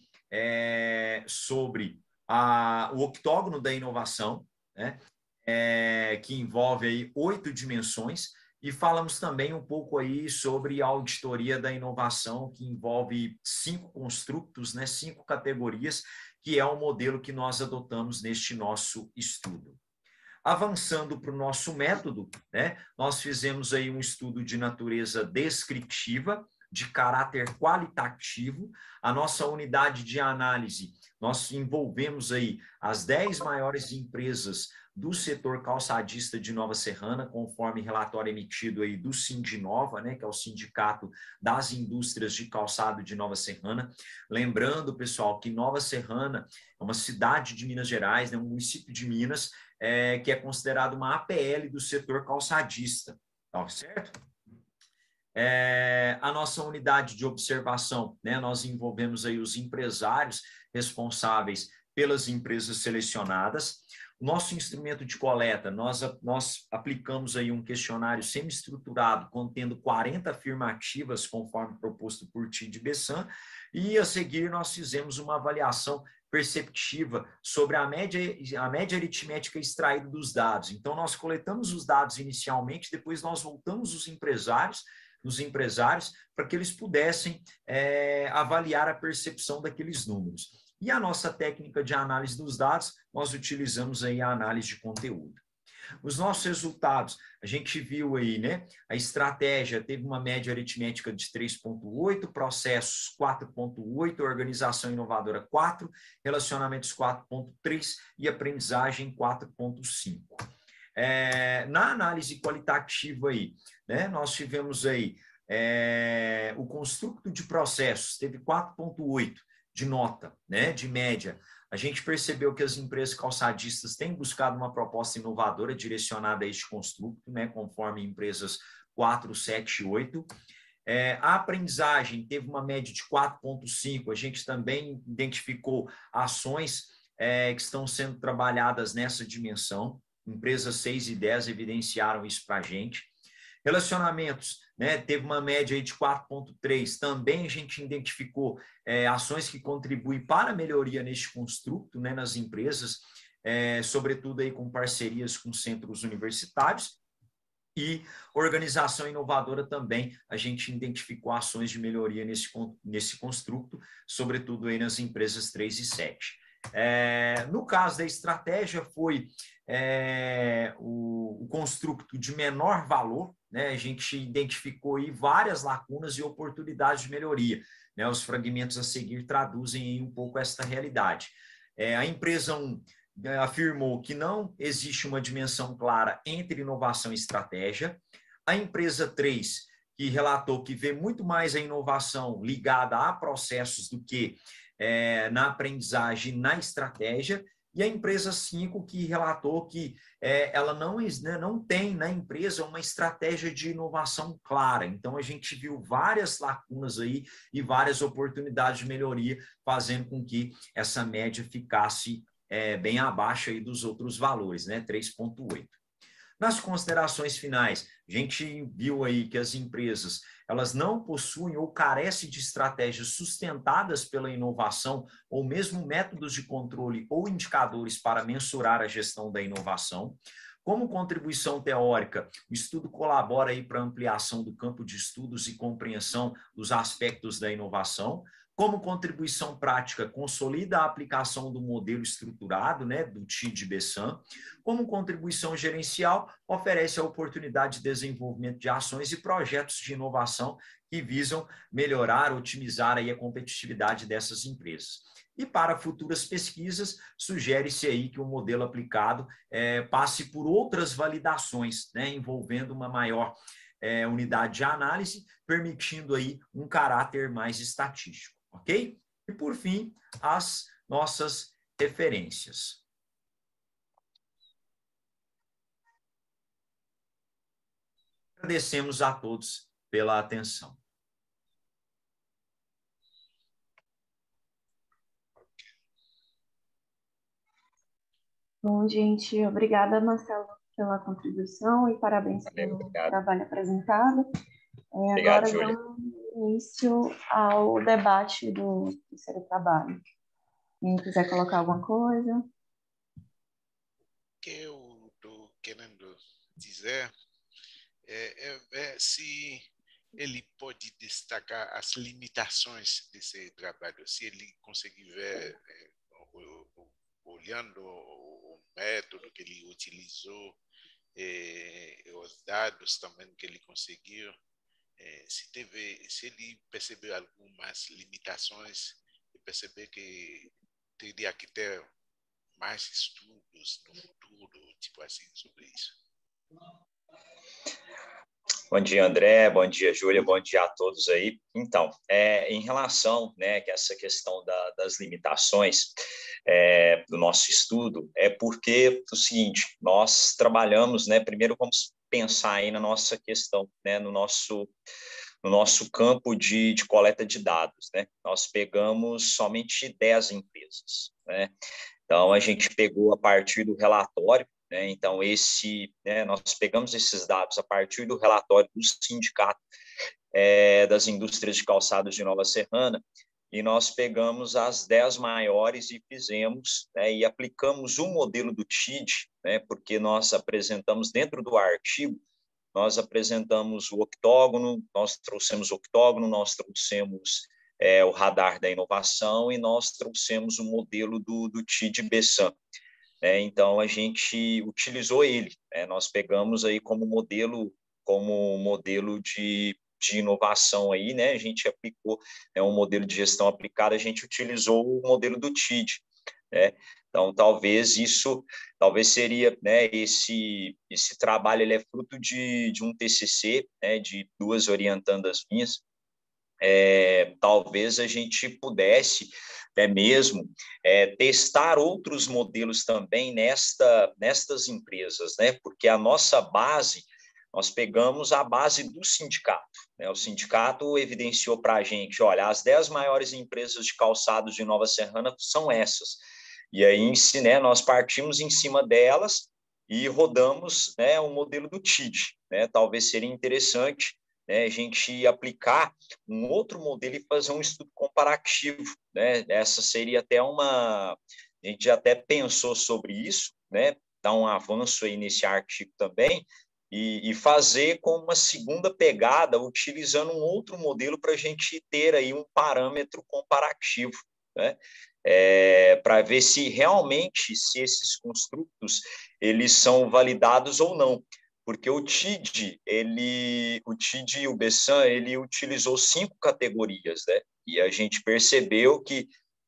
sobre o octógono da inovação, né, que envolve aí 8 dimensões, e falamos também um pouco aí sobre a auditoria da inovação, que envolve 5 construtos, né, 5 categorias, que é o modelo que nós adotamos neste nosso estudo. Avançando para o nosso método, né, nós fizemos aí um estudo de natureza descritiva, de caráter qualitativo. A nossa unidade de análise, nós envolvemos aí as 10 maiores empresas do setor calçadista de Nova Serrana, conforme relatório emitido aí do Sindinova, né, que é o Sindicato das Indústrias de Calçado de Nova Serrana. Lembrando, pessoal, que Nova Serrana é uma cidade de Minas Gerais, né, um município de Minas, que é considerado uma APL do setor calçadista, tá certo? A nossa unidade de observação, né, nós envolvemos aí os empresários responsáveis pelas empresas selecionadas. O nosso instrumento de coleta, nós aplicamos aí um questionário semi-estruturado contendo 40 afirmativas, conforme proposto por TID e BESAM, e a seguir nós fizemos uma avaliação perceptiva sobre a média aritmética extraída dos dados. Então, nós coletamos os dados inicialmente, depois nós voltamos nos empresários para que eles pudessem avaliar a percepção daqueles números. E a nossa técnica de análise dos dados, nós utilizamos aí a análise de conteúdo. Os nossos resultados, a gente viu aí, né? A estratégia teve uma média aritmética de 3,8, processos 4,8, organização inovadora 4, relacionamentos 4,3 e aprendizagem 4,5. Na análise qualitativa aí, né? Nós tivemos aí o construto de processos, teve 4,8 de nota, né? De média. A gente percebeu que as empresas calçadistas têm buscado uma proposta inovadora direcionada a este construto, né, conforme empresas 4, 7 e 8. A aprendizagem teve uma média de 4,5. A gente também identificou ações que estão sendo trabalhadas nessa dimensão. Empresas 6 e 10 evidenciaram isso para a gente. Relacionamentos, né, teve uma média aí de 4,3. Também a gente identificou ações que contribuem para a melhoria neste construto, né, nas empresas, sobretudo aí com parcerias com centros universitários. E organização inovadora também, a gente identificou ações de melhoria nesse construto, sobretudo aí nas empresas 3 e 7. No caso da estratégia, foi o construto de menor valor, né? A gente identificou aí várias lacunas e oportunidades de melhoria, né? Os fragmentos a seguir traduzem aí um pouco esta realidade. A empresa 1 afirmou que não existe uma dimensão clara entre inovação e estratégia. A empresa 3, que relatou que vê muito mais a inovação ligada a processos do que na aprendizagem, na estratégia. E a empresa 5, que relatou que ela não tem na empresa uma estratégia de inovação clara. Então, a gente viu várias lacunas aí e várias oportunidades de melhoria, fazendo com que essa média ficasse bem abaixo aí dos outros valores, né? 3,8. Nas considerações finais, a gente viu aí que as empresas elas não possuem ou carecem de estratégias sustentadas pela inovação ou mesmo métodos de controle ou indicadores para mensurar a gestão da inovação. Como contribuição teórica, o estudo colabora aí para a ampliação do campo de estudos e compreensão dos aspectos da inovação. Como contribuição prática, consolida a aplicação do modelo estruturado, né, do TID-BESAM. Como contribuição gerencial, oferece a oportunidade de desenvolvimento de ações e projetos de inovação que visam melhorar, otimizar aí a competitividade dessas empresas. E para futuras pesquisas, sugere-se aí que o modelo aplicado passe por outras validações, né, envolvendo uma maior unidade de análise, permitindo aí um caráter mais estatístico. Ok? E, por fim, as nossas referências. Agradecemos a todos pela atenção. Bom, gente, obrigada, Marcelo, pela contribuição e parabéns pelo trabalho apresentado. Agora vamos início ao debate do terceiro trabalho. Quem quiser colocar alguma coisa? O que eu estou querendo dizer é se ele pode destacar as limitações desse trabalho, se ele conseguir ver, olhando o método que ele utilizou, os dados também que ele conseguiu, se ele percebeu algumas limitações e perceber que teria que ter mais estudos no futuro, tipo assim, sobre isso. Bom dia, André. Bom dia, Júlia. Bom dia a todos aí. Então, em relação, né, que essa questão das limitações do nosso estudo, é porque o seguinte, nós trabalhamos, né, primeiro vamos pensar aí na nossa questão, né, no nosso campo de coleta de dados, né? Nós pegamos somente 10 empresas, né? Então, a gente pegou a partir do relatório, né? Então, nós pegamos esses dados a partir do relatório do Sindicato das Indústrias de Calçados de Nova Serrana, e nós pegamos as 10 maiores e fizemos, né, e aplicamos o modelo do TID, né, porque nós apresentamos dentro do artigo, nós apresentamos o octógono, nós trouxemos o octógono, nós trouxemos o radar da inovação e nós trouxemos o modelo do TID-BESAM. né? Então, a gente utilizou ele, né? Nós pegamos aí como modelo de inovação aí, né? A gente aplicou, né, um modelo de gestão aplicada, a gente utilizou o modelo do TID, né? Então, talvez seria, né, esse trabalho, ele é fruto de um TCC, né, de duas orientandas minhas. Talvez a gente pudesse, até mesmo, testar outros modelos também nestas empresas, né? Porque a nossa base, nós pegamos a base do sindicato, né? O sindicato evidenciou para a gente, olha, as 10 maiores empresas de calçados de Nova Serrana são essas. E aí, né, nós partimos em cima delas e rodamos, né, o modelo do TID, né? Talvez seria interessante, né, a gente aplicar um outro modelo e fazer um estudo comparativo, né? Essa seria até a gente já até pensou sobre isso, né? Dar um avanço aí nesse artigo também e fazer com uma segunda pegada, utilizando um outro modelo para a gente ter aí um parâmetro comparativo, né? Para ver se realmente esses construtos eles são validados ou não, porque o TID e o Bessan, ele utilizou 5 categorias, né? E a gente percebeu que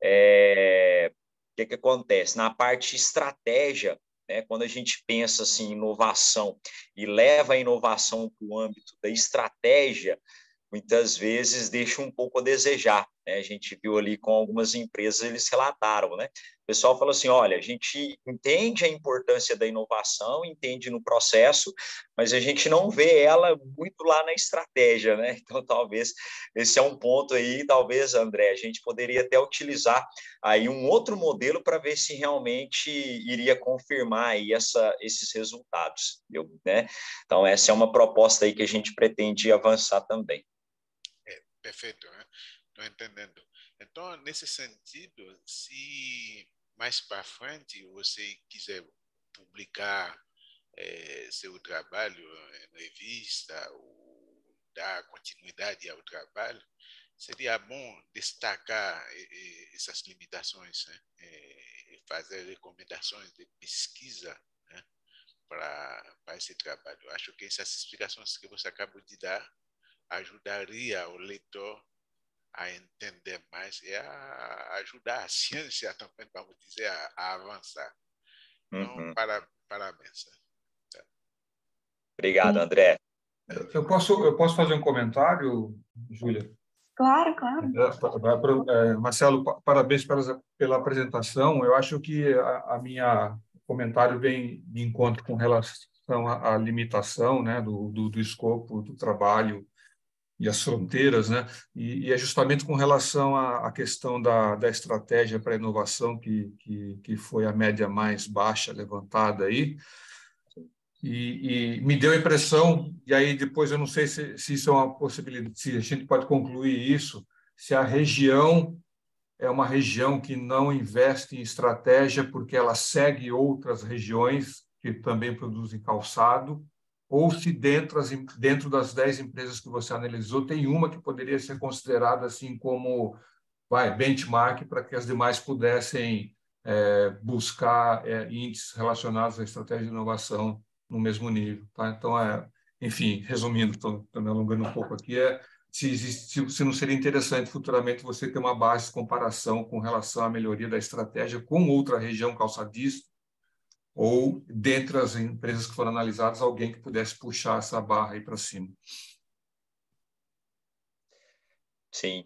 que acontece na parte estratégia, né? Quando a gente pensa assim em inovação e leva a inovação para o âmbito da estratégia, muitas vezes deixa um pouco a desejar, né? A gente viu ali com algumas empresas, eles relataram, né? O pessoal falou assim, olha, a gente entende a importância da inovação, entende no processo, mas a gente não vê ela muito lá na estratégia, né? Então, talvez esse é um ponto aí, talvez, André, a gente poderia até utilizar aí um outro modelo para ver se realmente iria confirmar aí esses resultados, né? Então, essa é uma proposta aí que a gente pretende avançar também. Perfeito, né? Estou entendendo. Então, nesse sentido, se mais para frente você quiser publicar seu trabalho em revista ou dar continuidade ao trabalho, seria bom destacar essas limitações, né? Fazer recomendações de pesquisa, né? para esse trabalho. Acho que essas explicações que você acabou de dar ajudaria o leitor a entender mais e a ajudar a ciência também, vamos dizer, a avançar. Então, parabéns. Tá. Obrigado, André. Eu posso fazer um comentário, Júlia? Claro, claro. Marcelo, parabéns pela apresentação. Eu acho que a minha comentário vem de encontro com relação à limitação, né, do escopo do trabalho e as fronteiras, né? E é justamente com relação à questão da estratégia para a inovação que foi a média mais baixa levantada aí. E me deu a impressão, e aí depois eu não sei se isso é uma possibilidade, se a gente pode concluir isso, se a região é uma região que não investe em estratégia porque ela segue outras regiões que também produzem calçado, ou se dentro das 10 empresas que você analisou, tem uma que poderia ser considerada assim como benchmark para que as demais pudessem buscar índices relacionados à estratégia de inovação no mesmo nível. Tá? Então, enfim, resumindo, estou me alongando um pouco aqui, se não seria interessante futuramente você ter uma base de comparação com relação à melhoria da estratégia com outra região calçadista, ou, dentre as empresas que foram analisadas, alguém que pudesse puxar essa barra aí para cima. Sim.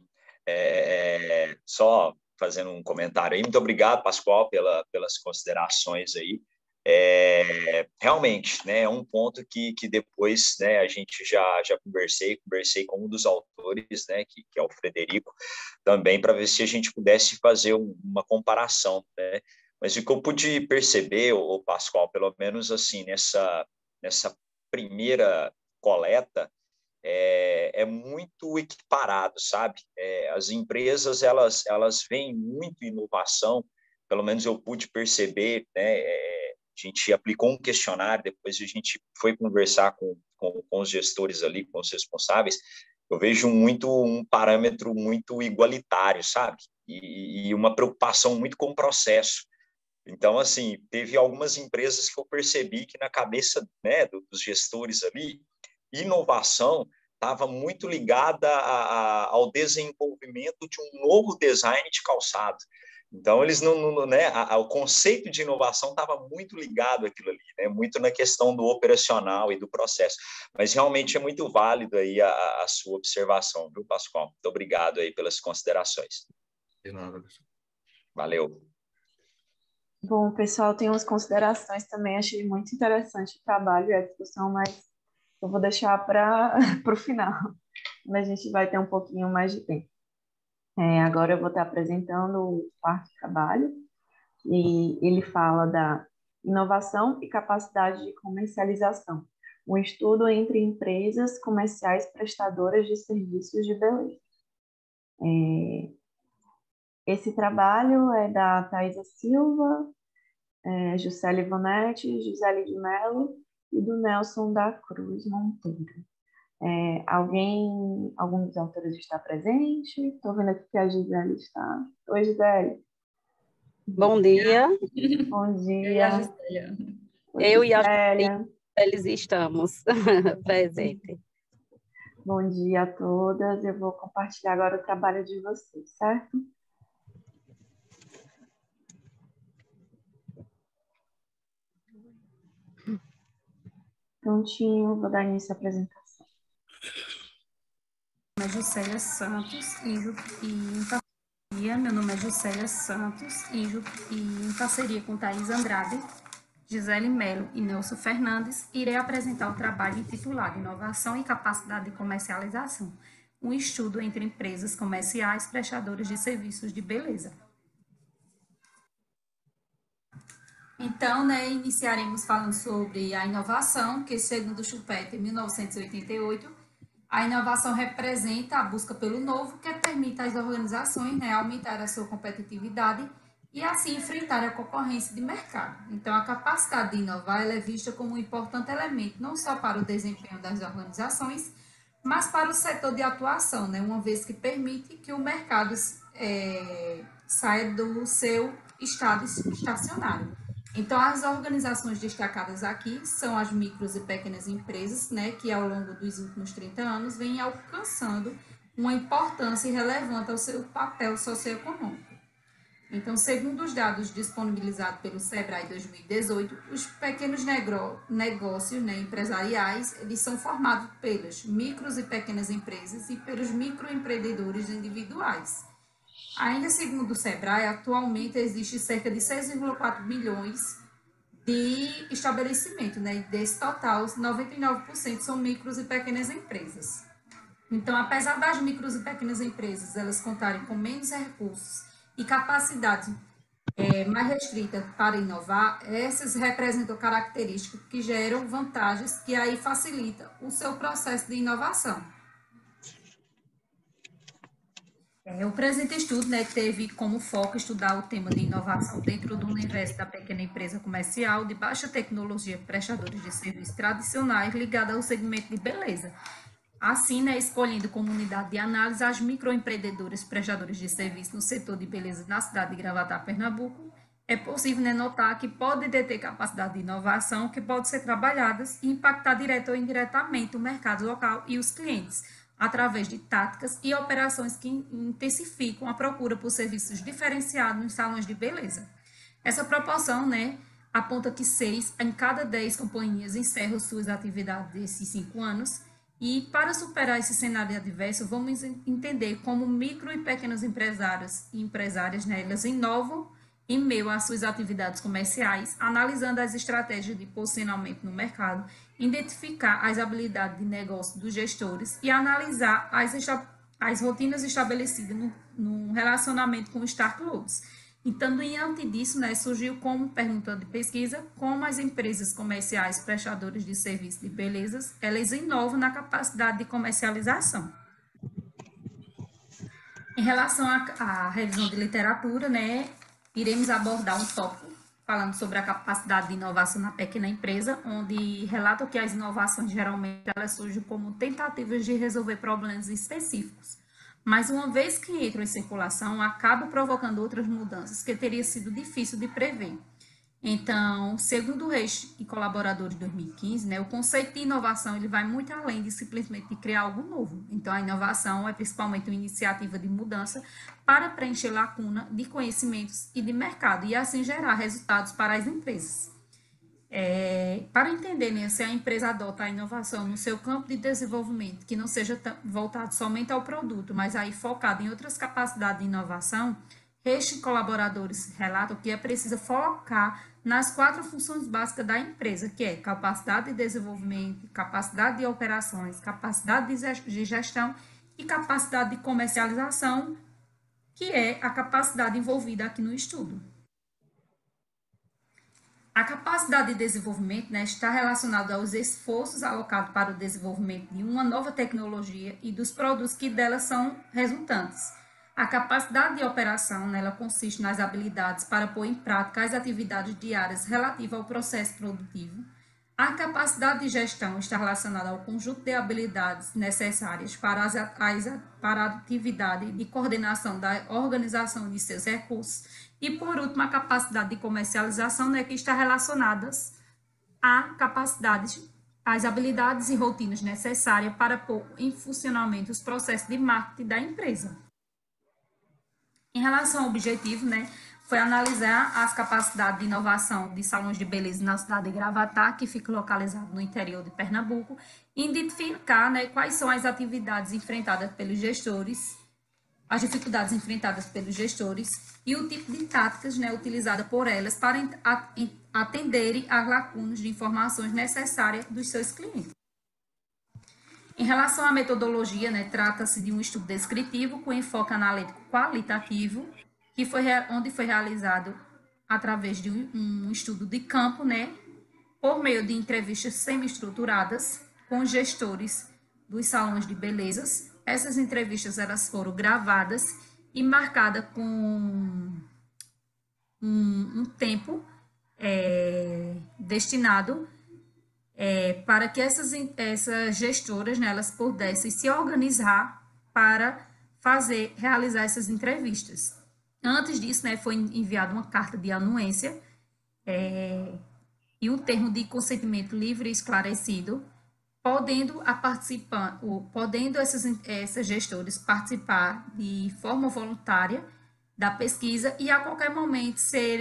Só fazendo um comentário aí. Muito obrigado, Pascoal, pelas considerações aí. Realmente, né, é um ponto que depois, né, a gente já conversei com um dos autores, né, que é o Frederico, também para ver se a gente pudesse fazer uma comparação, né? Mas o que eu pude perceber, o Pascoal, pelo menos assim, nessa primeira coleta, é muito equiparado, sabe? As empresas, elas veem muito inovação, pelo menos eu pude perceber, né? A gente aplicou um questionário, depois a gente foi conversar com os gestores ali, com os responsáveis, eu vejo um parâmetro muito igualitário, sabe? E uma preocupação muito com o processo. Então, assim, teve algumas empresas que eu percebi que na cabeça, né, dos gestores ali, inovação estava muito ligada ao desenvolvimento de um novo design de calçado. Então, eles né, o conceito de inovação estava muito ligado àquilo ali, né, muito na questão do operacional e do processo. Mas realmente é muito válido aí a sua observação, viu, Pascoal? Muito obrigado aí pelas considerações. De nada. Valeu. Bom, pessoal, tem umas considerações também. Achei muito interessante o trabalho e a discussão, mas eu vou deixar para o final, onde a gente vai ter um pouquinho mais de tempo. Agora eu vou estar apresentando o quarto trabalho, e ele fala da inovação e capacidade de comercialização, um estudo entre empresas comerciais prestadoras de serviços de beleza. Esse trabalho é da Thaisa Silva, Juscelia Ivonete, Gisele de Mello e do Nelson da Cruz Monteiro. Algum dos autores está presente? Estou vendo aqui que a Gisele está. Oi, Gisele. Bom dia. Bom dia. Eu e a Gisele estamos presentes. Bom dia a todas. Eu vou compartilhar agora o trabalho de vocês, certo? Prontinho, vou dar início à apresentação. Meu nome é Juscelia Santos meu nome é Juscelia Santos e em parceria com Thaís Andrade, Gisele Mello e Nelson Fernandes, irei apresentar o trabalho intitulado Inovação e Capacidade de Comercialização, um estudo entre empresas comerciais prestadoras de serviços de beleza. Então, iniciaremos falando sobre a inovação, que segundo Schumpeter, em 1988, a inovação representa a busca pelo novo, que permite às organizações aumentar a sua competitividade e assim enfrentar a concorrência de mercado. Então, a capacidade de inovar ela é vista como um importante elemento não só para o desempenho das organizações, mas para o setor de atuação, uma vez que permite que o mercado saia do seu estado estacionário. Então, as organizações destacadas aqui são as micros e pequenas empresas, que ao longo dos últimos 30 anos vêm alcançando uma importância relevante ao seu papel socioeconômico. Então, segundo os dados disponibilizados pelo Sebrae 2018, os pequenos negócios empresariais, eles são formados pelas micros e pequenas empresas e pelos microempreendedores individuais. Ainda segundo o Sebrae, atualmente existe cerca de 6,4 milhões de estabelecimentos, desse total, 99% são micros e pequenas empresas. Então, apesar das micros e pequenas empresas elas contarem com menos recursos e capacidade mais restrita para inovar, essas representam características que geram vantagens que aí facilitam o seu processo de inovação. O presente estudo teve como foco estudar o tema de inovação dentro do universo da pequena empresa comercial de baixa tecnologia, prestadores de serviços tradicionais ligados ao segmento de beleza. Assim, escolhendo como unidade de análise as microempreendedores prestadores de serviços no setor de beleza na cidade de Gravatá, Pernambuco, é possível notar que pode ter capacidade de inovação que pode ser trabalhadas e impactar direto ou indiretamente o mercado local e os clientes, através de táticas e operações que intensificam a procura por serviços diferenciados nos salões de beleza. Essa proporção, aponta que 6 em cada 10 companhias encerram suas atividades desses 5 anos, e para superar esse cenário adverso, vamos entender como micro e pequenos empresários e empresárias, elas inovam em meio às suas atividades comerciais, analisando as estratégias de posicionamento no mercado, identificar as habilidades de negócio dos gestores e analisar as rotinas estabelecidas no relacionamento com os stakeholders. Então, diante disso, surgiu como pergunta de pesquisa como as empresas comerciais prestadoras de serviços de belezas, elas inovam na capacidade de comercialização. Em relação à revisão de literatura, iremos abordar um tópico falando sobre a capacidade de inovação na pequena empresa, onde relata que as inovações geralmente elas surgem como tentativas de resolver problemas específicos. Mas uma vez que entram em circulação, acabam provocando outras mudanças que teria sido difícil de prever. Então, segundo o Reis e Colaboradores de 2015, né, o conceito de inovação ele vai muito além de simplesmente de criar algo novo. Então, a inovação é principalmente uma iniciativa de mudança para preencher lacuna de conhecimentos e de mercado e assim gerar resultados para as empresas. Para entender, né, se a empresa adota a inovação no seu campo de desenvolvimento, que não seja voltado somente ao produto, mas aí focado em outras capacidades de inovação, estes colaboradores relatam que é preciso focar nas 4 funções básicas da empresa, que é capacidade de desenvolvimento, capacidade de operações, capacidade de gestão e capacidade de comercialização, que é a capacidade envolvida aqui no estudo. A capacidade de desenvolvimento, né, está relacionada aos esforços alocados para o desenvolvimento de uma nova tecnologia e dos produtos que delas são resultantes. A capacidade de operação, né, ela consiste nas habilidades para pôr em prática as atividades diárias relativas ao processo produtivo. A capacidade de gestão está relacionada ao conjunto de habilidades necessárias para a atividade de coordenação da organização de seus recursos. E, por último, a capacidade de comercialização, né, que está relacionada à capacidade, às habilidades e rotinas necessárias para pôr em funcionamento os processos de marketing da empresa. Em relação ao objetivo, né, foi analisar as capacidades de inovação de salões de beleza na cidade de Gravatá, que fica localizado no interior de Pernambuco, e identificar, né, quais são as atividades enfrentadas pelos gestores, as dificuldades enfrentadas pelos gestores e o tipo de táticas, né, utilizadas por elas para atenderem às lacunas de informações necessárias dos seus clientes. Em relação à metodologia, né, trata-se de um estudo descritivo com enfoque analítico qualitativo, onde foi realizado através de um estudo de campo, né, por meio de entrevistas semi-estruturadas com gestores dos salões de belezas. Essas entrevistas elas foram gravadas e marcadas com um tempo destinado para que essas gestoras, né, elas pudessem se organizar para realizar essas entrevistas. Antes disso, né, foi enviada uma carta de anuência e um termo de consentimento livre e esclarecido, podendo esses gestores participar de forma voluntária da pesquisa e a qualquer momento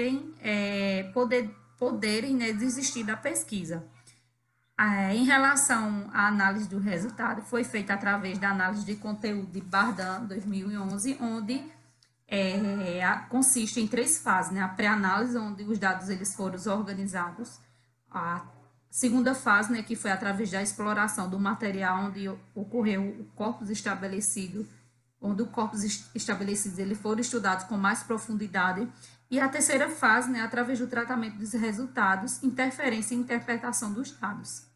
poderem, né, desistir da pesquisa. Em relação à análise do resultado, foi feita através da análise de conteúdo de Bardan 2011, onde consiste em 3 fases, né? A pré-análise, onde os dados eles foram organizados, a segunda fase, né, que foi através da exploração do material, onde ocorreu o corpus estabelecido, onde os corpos estabelecidos eles foram estudados com mais profundidade, e a terceira fase, né, através do tratamento dos resultados, interferência e interpretação dos dados,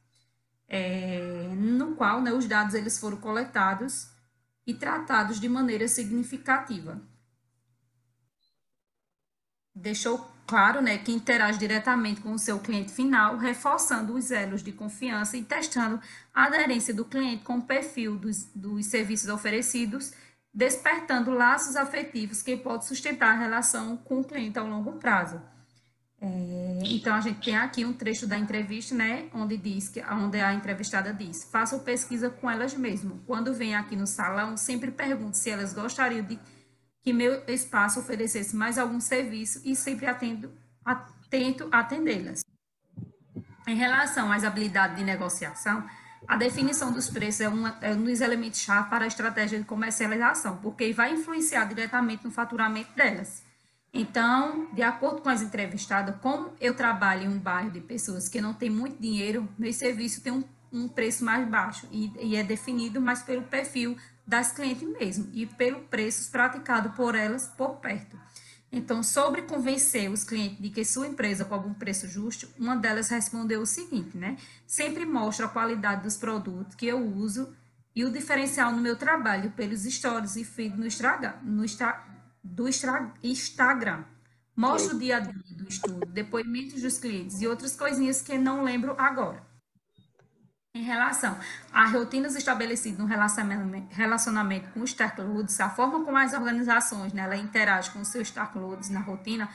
no qual, né, os dados eles foram coletados e tratados de maneira significativa. Deixou claro, né, que interage diretamente com o seu cliente final, reforçando os elos de confiança e testando a aderência do cliente com o perfil dos serviços oferecidos, despertando laços afetivos que podem sustentar a relação com o cliente ao longo prazo. Então, a gente tem aqui um trecho da entrevista, né, onde a entrevistada diz: faço pesquisa com elas mesmas. Quando vem aqui no salão, sempre pergunto se elas gostariam de que meu espaço oferecesse mais algum serviço e sempre tento atendê-las. Em relação às habilidades de negociação, a definição dos preços é um dos elementos-chave para a estratégia de comercialização, porque vai influenciar diretamente no faturamento delas. Então, de acordo com as entrevistadas, como eu trabalho em um bairro de pessoas que não têm muito dinheiro, meu serviço tem um preço mais baixo e é definido mais pelo perfil das clientes mesmo e pelo preço praticado por elas por perto. Então, sobre convencer os clientes de que sua empresa cobra um preço justo, uma delas respondeu o seguinte, né? Sempre mostro a qualidade dos produtos que eu uso e o diferencial no meu trabalho pelos stories e feed do Instagram. Mostro o dia a dia do estudo, depoimentos dos clientes e outras coisinhas que não lembro agora. Em relação a rotinas estabelecidas no relacionamento com os stakeholders, a forma como as organizações, né, ela interage com os seus stakeholders na rotina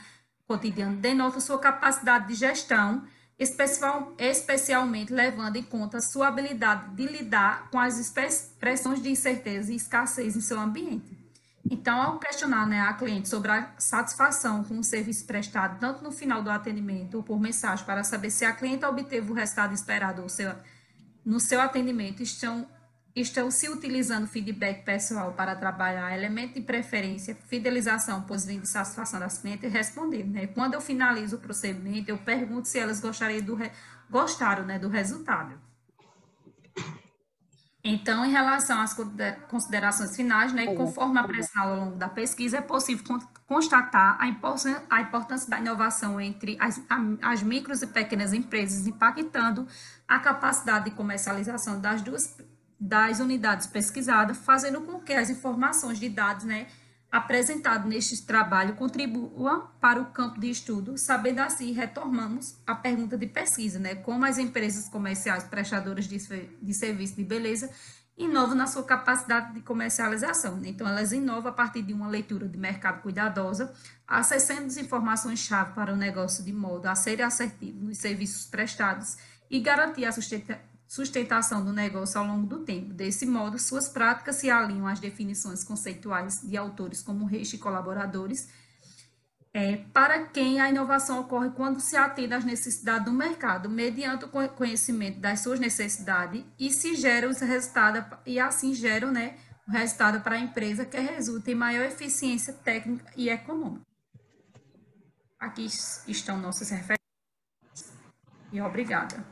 cotidiano denota sua capacidade de gestão, especialmente levando em conta sua habilidade de lidar com as expressões de incerteza e escassez em seu ambiente. Então, ao questionar, né, a cliente sobre a satisfação com o serviço prestado, tanto no final do atendimento ou por mensagem, para saber se a cliente obteve o resultado esperado ou no seu atendimento, estão se utilizando feedback pessoal para trabalhar elemento de preferência, fidelização, pós-venda e satisfação das clientes, responder, né? Quando eu finalizo o procedimento, eu pergunto se elas gostaram, né, do resultado. Então, em relação às considerações finais, né, conforme apresentado ao longo da pesquisa, é possível constatar a importância da inovação entre as micros e pequenas empresas, impactando a capacidade de comercialização das unidades pesquisadas, fazendo com que as informações de dados, né, apresentadas neste trabalho contribuam para o campo de estudo, sabendo assim, retomamos a pergunta de pesquisa, né, como as empresas comerciais prestadoras de serviço de beleza inovam na sua capacidade de comercialização. Então, elas inovam a partir de uma leitura de mercado cuidadosa, acessando as informações-chave para o negócio de modo a ser assertivo nos serviços prestados e garantir a sustentação do negócio ao longo do tempo. Desse modo, suas práticas se alinham às definições conceituais de autores como Reich e colaboradores, para quem a inovação ocorre quando se atende às necessidades do mercado, mediante o conhecimento das suas necessidades e se gera os resultados, e assim geram, né, o resultado para a empresa que resulta em maior eficiência técnica e econômica. Aqui estão nossas referências e obrigada.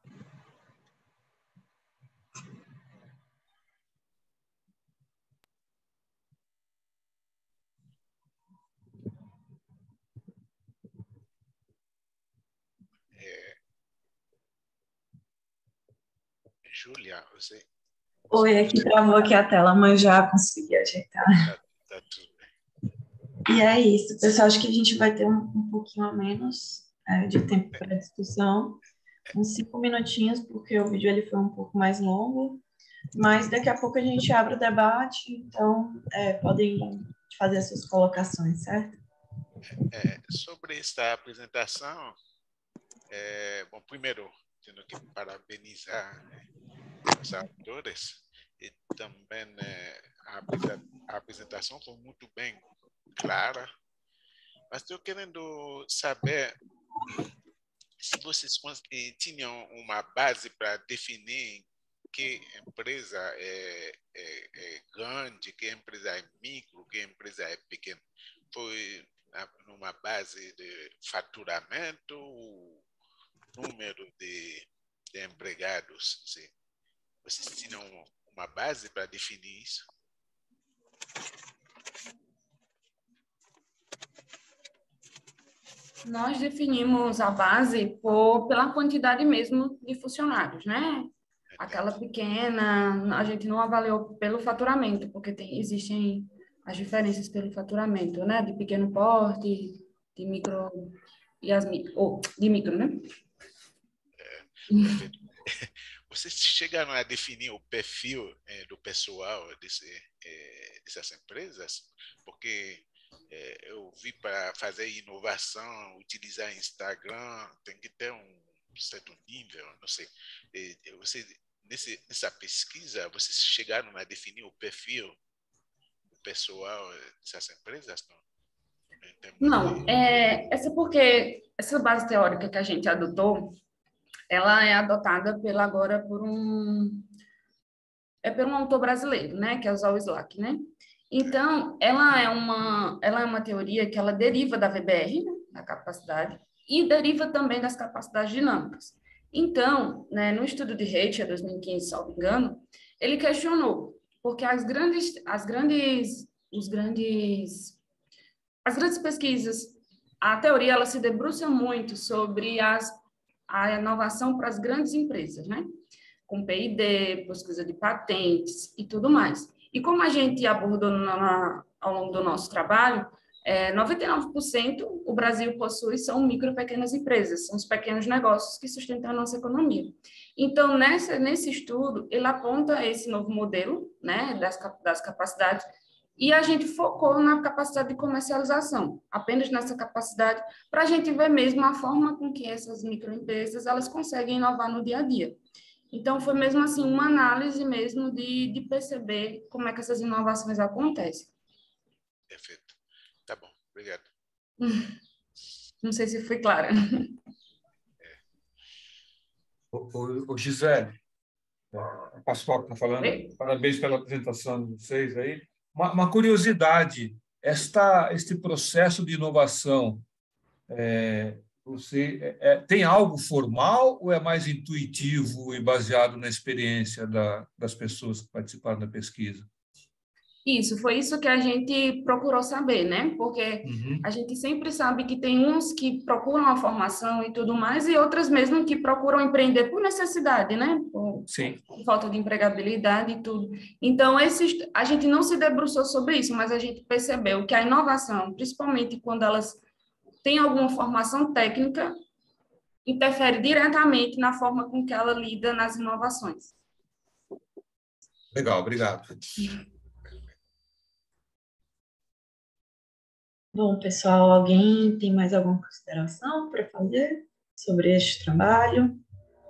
Júlia, você... Oi, aqui travou aqui a tela, mas já consegui ajeitar. Tá tudo bem. E é isso, pessoal. Acho que a gente vai ter um pouquinho a menos de tempo para discussão. Uns 5 minutinhos, porque o vídeo ele foi um pouco mais longo. Mas daqui a pouco a gente abre o debate, então podem fazer as suas colocações, certo? Sobre esta apresentação, bom, primeiro, tenho que parabenizar os autores e também a apresentação foi muito bem clara, mas estou querendo saber se vocês tinham uma base para definir que empresa é grande, que empresa é micro, que empresa é pequena. Foi numa base de faturamento, número de empregados. Sim. Vocês tinham uma base para definir isso? Nós definimos a base pela quantidade mesmo de funcionários, né? Aquela pequena, a gente não avaliou pelo faturamento, porque existem as diferenças pelo faturamento, né? De pequeno porte, de micro de micro, né? Vocês chegaram a definir o perfil do pessoal dessas empresas? Porque eu vi para fazer inovação, utilizar Instagram, tem que ter um certo nível, não sei. Nessa pesquisa, vocês chegaram a definir o perfil do pessoal dessas empresas? Não, porque essa base teórica que a gente adotou, ela é adotada por um autor brasileiro, né, que é o Zóio Slack, né? Então, ela é uma teoria que ela deriva da VBR, né, da capacidade, e deriva também das capacidades dinâmicas. Então, né, no estudo de Reich, 2015, salvo engano, ele questionou, porque as grandes pesquisas, a teoria ela se debruça muito sobre a inovação para as grandes empresas, né? Com PID, pesquisa de patentes e tudo mais. E como a gente abordou ao longo do nosso trabalho, 99% o Brasil possui são micro e pequenas empresas, são os pequenos negócios que sustentam a nossa economia. Então, nesse estudo, ele aponta esse novo modelo, né, das capacidades, e a gente focou na capacidade de comercialização, apenas nessa capacidade, para a gente ver mesmo a forma com que essas microempresas elas conseguem inovar no dia a dia. Então, foi mesmo assim uma análise mesmo de perceber como é que essas inovações acontecem. Perfeito. Tá bom, obrigado. Não sei se fui clara. Ô Gisele, o Pascoal está falando, parabéns pela apresentação de vocês aí. Uma curiosidade, este processo de inovação, tem algo formal ou é mais intuitivo e baseado na experiência das pessoas que participaram da pesquisa? Isso, foi isso que a gente procurou saber, né? Porque a gente sempre sabe que tem uns que procuram a formação e tudo mais, e outras mesmo que procuram empreender por necessidade, né? Por falta de empregabilidade e tudo. Então, a gente não se debruçou sobre isso, mas a gente percebeu que a inovação, principalmente quando elas têm alguma formação técnica, interfere diretamente na forma com que ela lida nas inovações. Legal, obrigado. Bom, pessoal, alguém tem mais alguma consideração para fazer sobre este trabalho?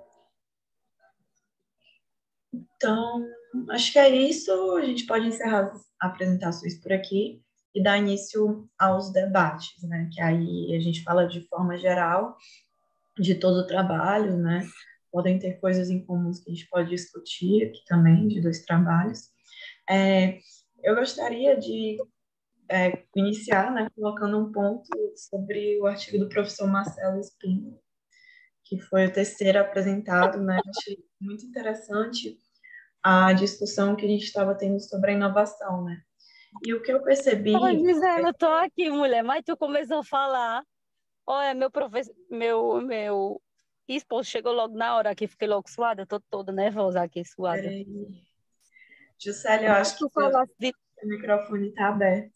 Então, acho que é isso. A gente pode encerrar as apresentações por aqui e dar início aos debates, né? Que aí a gente fala de forma geral de todo o trabalho, né? Podem ter coisas em comuns que a gente pode discutir aqui também, de dois trabalhos. Eu gostaria de iniciar, né, colocando um ponto sobre o artigo do professor Marcelo Espina, que foi o terceiro apresentado, né? Achei muito interessante a discussão que a gente estava tendo sobre a inovação, né? E o que eu percebi... Oi, Gisele, eu tô aqui, mulher, mas tu começou a falar. Olha, meu professor, meu esposo chegou logo na hora aqui, fiquei logo suada, eu tô toda nervosa aqui, suada. Juscelia, eu acho que o microfone está aberto.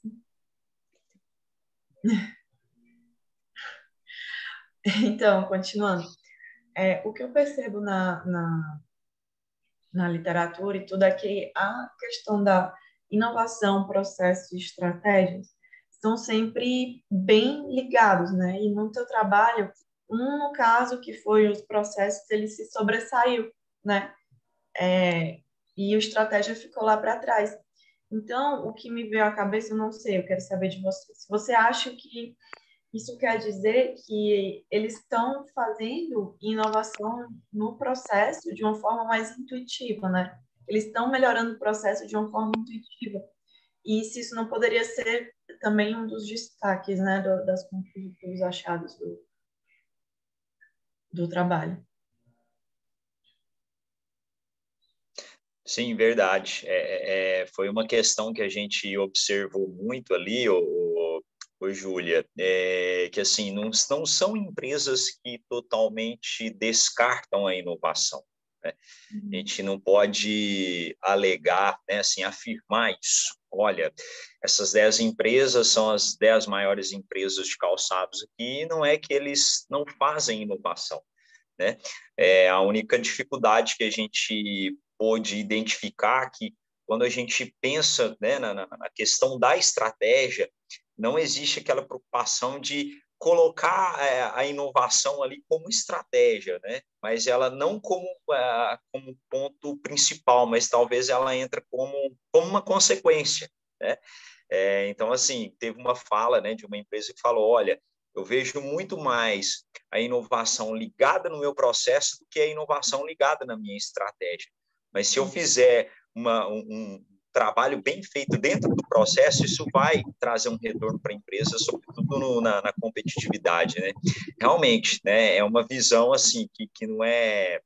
Então, continuando. O que eu percebo na literatura e tudo é que a questão da inovação, processos e estratégias estão sempre bem ligados, né? E no teu trabalho, no caso que foi os processos, ele se sobressaiu, né? E a estratégia ficou lá para trás. Então, o que me veio à cabeça, eu não sei, eu quero saber de você. Se você acha que isso quer dizer que eles estão fazendo inovação no processo de uma forma mais intuitiva, né? Eles estão melhorando o processo de uma forma intuitiva. E se isso não poderia ser também um dos destaques, né, dos achados do trabalho. Sim, verdade. Foi uma questão que a gente observou muito ali, Júlia, que assim, não são empresas que totalmente descartam a inovação, né? A gente não pode alegar, né, assim, afirmar isso. Olha, essas 10 empresas são as 10 maiores empresas de calçados aqui, e não é que eles não fazem inovação, né? A única dificuldade que a gente pôde identificar que quando a gente pensa, né, na questão da estratégia, não existe aquela preocupação de colocar a inovação ali como estratégia, né? Mas ela não como ponto principal, mas talvez ela entre como uma consequência, né? Então, assim, teve uma fala, né, de uma empresa que falou, olha, eu vejo muito mais a inovação ligada no meu processo do que a inovação ligada na minha estratégia. Mas se eu fizer um trabalho bem feito dentro do processo, isso vai trazer um retorno para a empresa, sobretudo na competitividade, né? Realmente, né, é uma visão assim que não é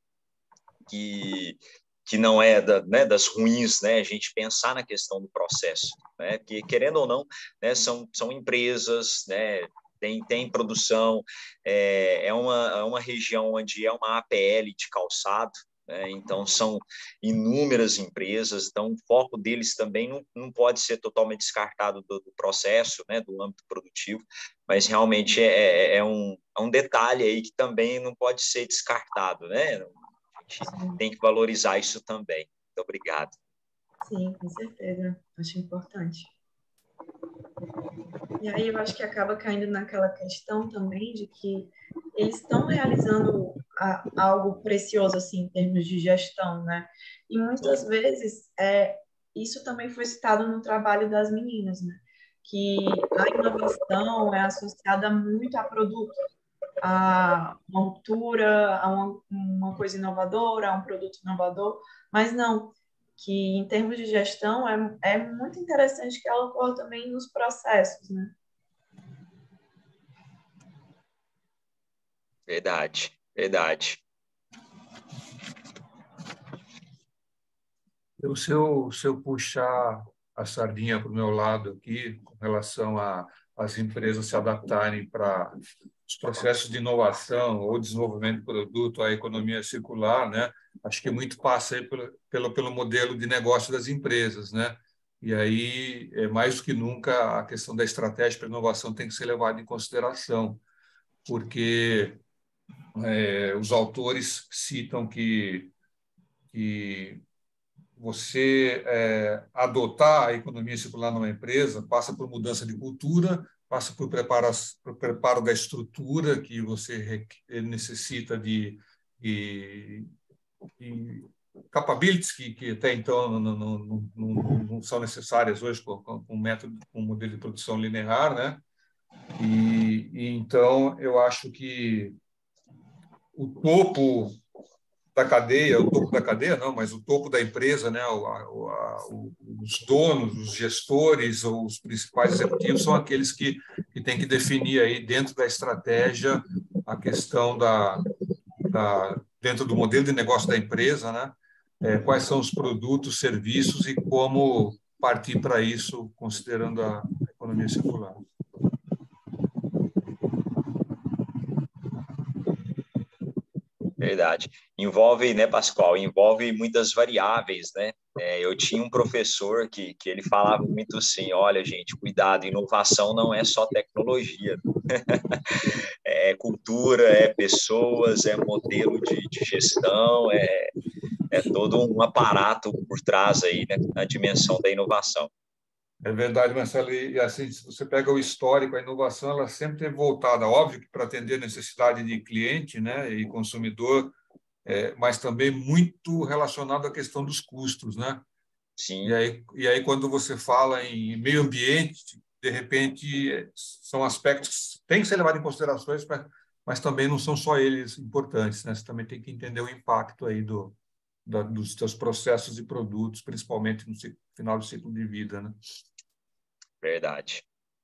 né, das ruins, né? A gente pensar na questão do processo, né? Que querendo ou não, né, são empresas, né? Tem produção, é uma região onde é uma APL de calçado, né? Então são inúmeras empresas, então o foco deles também não pode ser totalmente descartado do processo, né, do âmbito produtivo, mas realmente é um detalhe aí que também não pode ser descartado, né? A gente tem que valorizar isso também. Muito obrigado. Sim, com certeza. Acho importante. E aí eu acho que acaba caindo naquela questão também de que eles estão realizando algo precioso assim em termos de gestão, né? E muitas vezes isso também foi citado no trabalho das meninas, né? Que a inovação é associada muito a produto, a uma ruptura, a uma coisa inovadora, a um produto inovador, mas não, que em termos de gestão é muito interessante que ela ocorra também nos processos, né? Verdade, verdade. Se eu puxar a sardinha para o meu lado aqui, com relação às empresas se adaptarem para os processos de inovação ou desenvolvimento de produto, a economia circular, né? Acho que muito passa aí pelo modelo de negócio das empresas, né? E aí, mais do que nunca, a questão da estratégia para inovação tem que ser levada em consideração, porque os autores citam que você adotar a economia circular numa empresa passa por mudança de cultura, passa por preparo da estrutura que você necessita de capabilities que até então não são necessárias hoje com método, com modelo de produção linear, né? E então eu acho que o topo o topo da cadeia não, mas o topo da empresa, né, os donos, os gestores ou os principais executivos são aqueles que têm que definir aí dentro da estratégia a questão dentro do modelo de negócio da empresa, né, quais são os produtos, serviços e como partir para isso, considerando a economia circular. Verdade. Envolve, né, Pascoal? Envolve muitas variáveis, né? Eu tinha um professor que ele falava muito assim, olha, gente, cuidado, inovação não é só tecnologia. É cultura, é pessoas, é modelo de gestão, é todo um aparato por trás aí, né, na dimensão da inovação. É verdade, Marcelo. E assim, se você pega o histórico, a inovação ela sempre teve voltada, óbvio que para atender a necessidade de cliente, né, e consumidor, mas também muito relacionado à questão dos custos, né? Sim. E aí quando você fala em meio ambiente, de repente são aspectos que têm que ser levados em considerações, mas também não são só eles importantes, né? Você também tem que entender o impacto aí dos seus processos e produtos, principalmente no final do ciclo de vida, né? Verdade.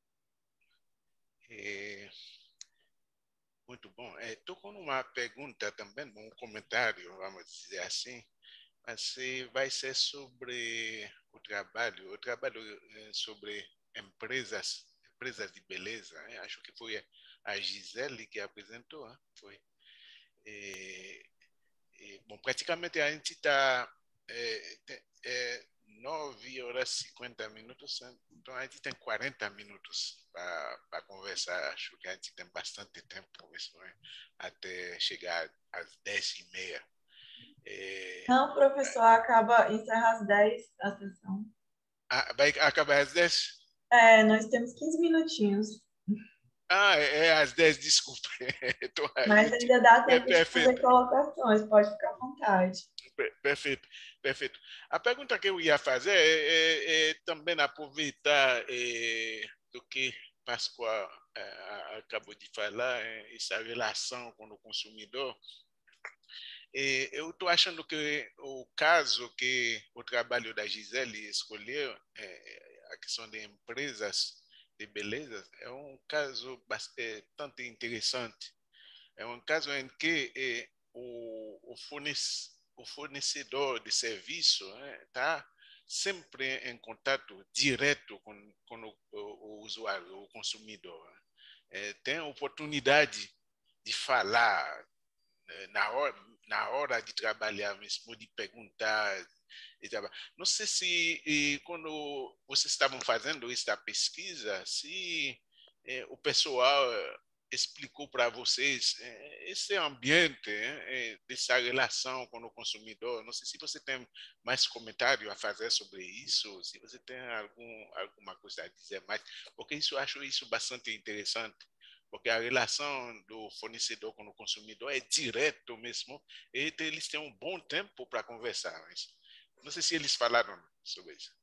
Muito bom. Estou com uma pergunta também, um comentário, vamos dizer assim, mas vai ser sobre o trabalho sobre empresas de beleza. Acho que foi a Gisele que apresentou, foi. Bom, praticamente a gente está 9 horas e 50 minutos, então a gente tem 40 minutos para conversar. Acho que a gente tem bastante tempo isso, né? Até chegar às 10h30. Não, professor, encerra às 10 a sessão. Vai acabar às 10? Nós temos 15 minutinhos. Às 10, desculpa. Mas ainda dá tempo de fazer colocações, pode ficar à vontade. Perfeito, perfeito. A pergunta que eu ia fazer é também aproveitar do que Pascoal acabou de falar, essa relação com o consumidor. Eu estou achando que o caso que o trabalho da Gisele escolheu, a questão de empresas de beleza, é um caso bastante interessante. É um caso em que o fornecedor de serviço está sempre em contato direto com o usuário, o consumidor. Tem a oportunidade de falar na hora de trabalhar mesmo, de perguntar. Não sei se quando vocês estavam fazendo esta pesquisa, se o pessoal explicou para vocês esse ambiente, dessa relação com o consumidor. Não sei se você tem mais comentário a fazer sobre isso, se você tem alguma coisa a dizer mais, porque eu acho isso bastante interessante, porque a relação do fornecedor com o consumidor é direto mesmo, e eles têm um bom tempo para conversar. Mas não sei se eles falaram sobre isso.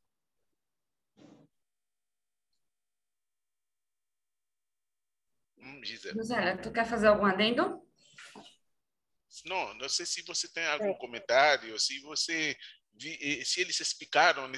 Gisela, tu quer fazer algum adendo? Não sei se você tem algum comentário, se eles explicaram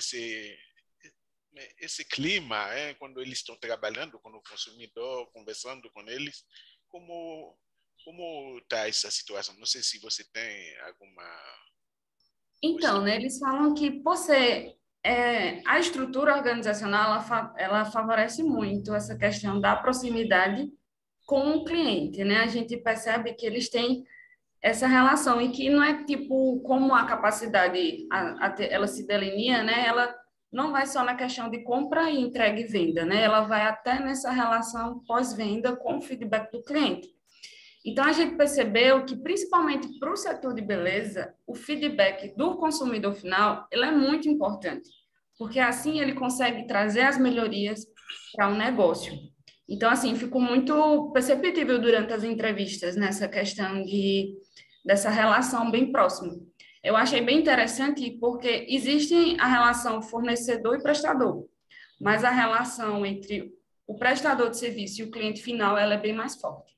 esse clima, quando eles estão trabalhando com o consumidor, conversando com eles, como está essa situação? Não sei se você tem alguma... Então, né, eles falam que por ser a estrutura organizacional, ela favorece muito essa questão da proximidade com o cliente, né? A gente percebe que eles têm essa relação e que não é tipo como a capacidade ela se delinea, né? Ela não vai só na questão de compra e entrega e venda, né? Ela vai até nessa relação pós-venda com o feedback do cliente. Então a gente percebeu que principalmente para o setor de beleza, o feedback do consumidor final, ele é muito importante, porque assim ele consegue trazer as melhorias para o negócio. Então, assim, ficou muito perceptível durante as entrevistas nessa questão dessa relação bem próxima. Eu achei bem interessante porque existe a relação fornecedor e prestador, mas a relação entre o prestador de serviço e o cliente final, ela é bem mais forte.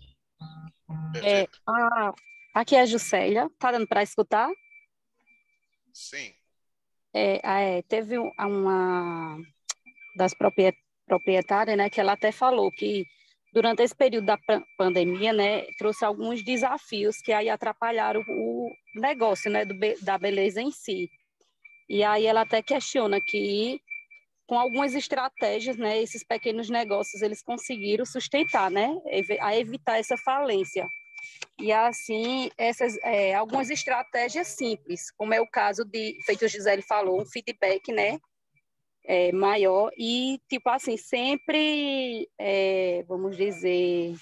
Aqui é a Juscelia, tá dando para escutar? Sim. Teve uma das proprietárias, né, que ela até falou que durante esse período da pandemia, né, trouxe alguns desafios que aí atrapalharam o negócio, né, da beleza em si. E aí ela até questiona que com algumas estratégias, né, esses pequenos negócios eles conseguiram sustentar, né, a evitar essa falência. E assim, algumas estratégias simples, como é o caso feito a Gisele falou, um feedback, né, maior e, tipo assim, sempre, vamos dizer,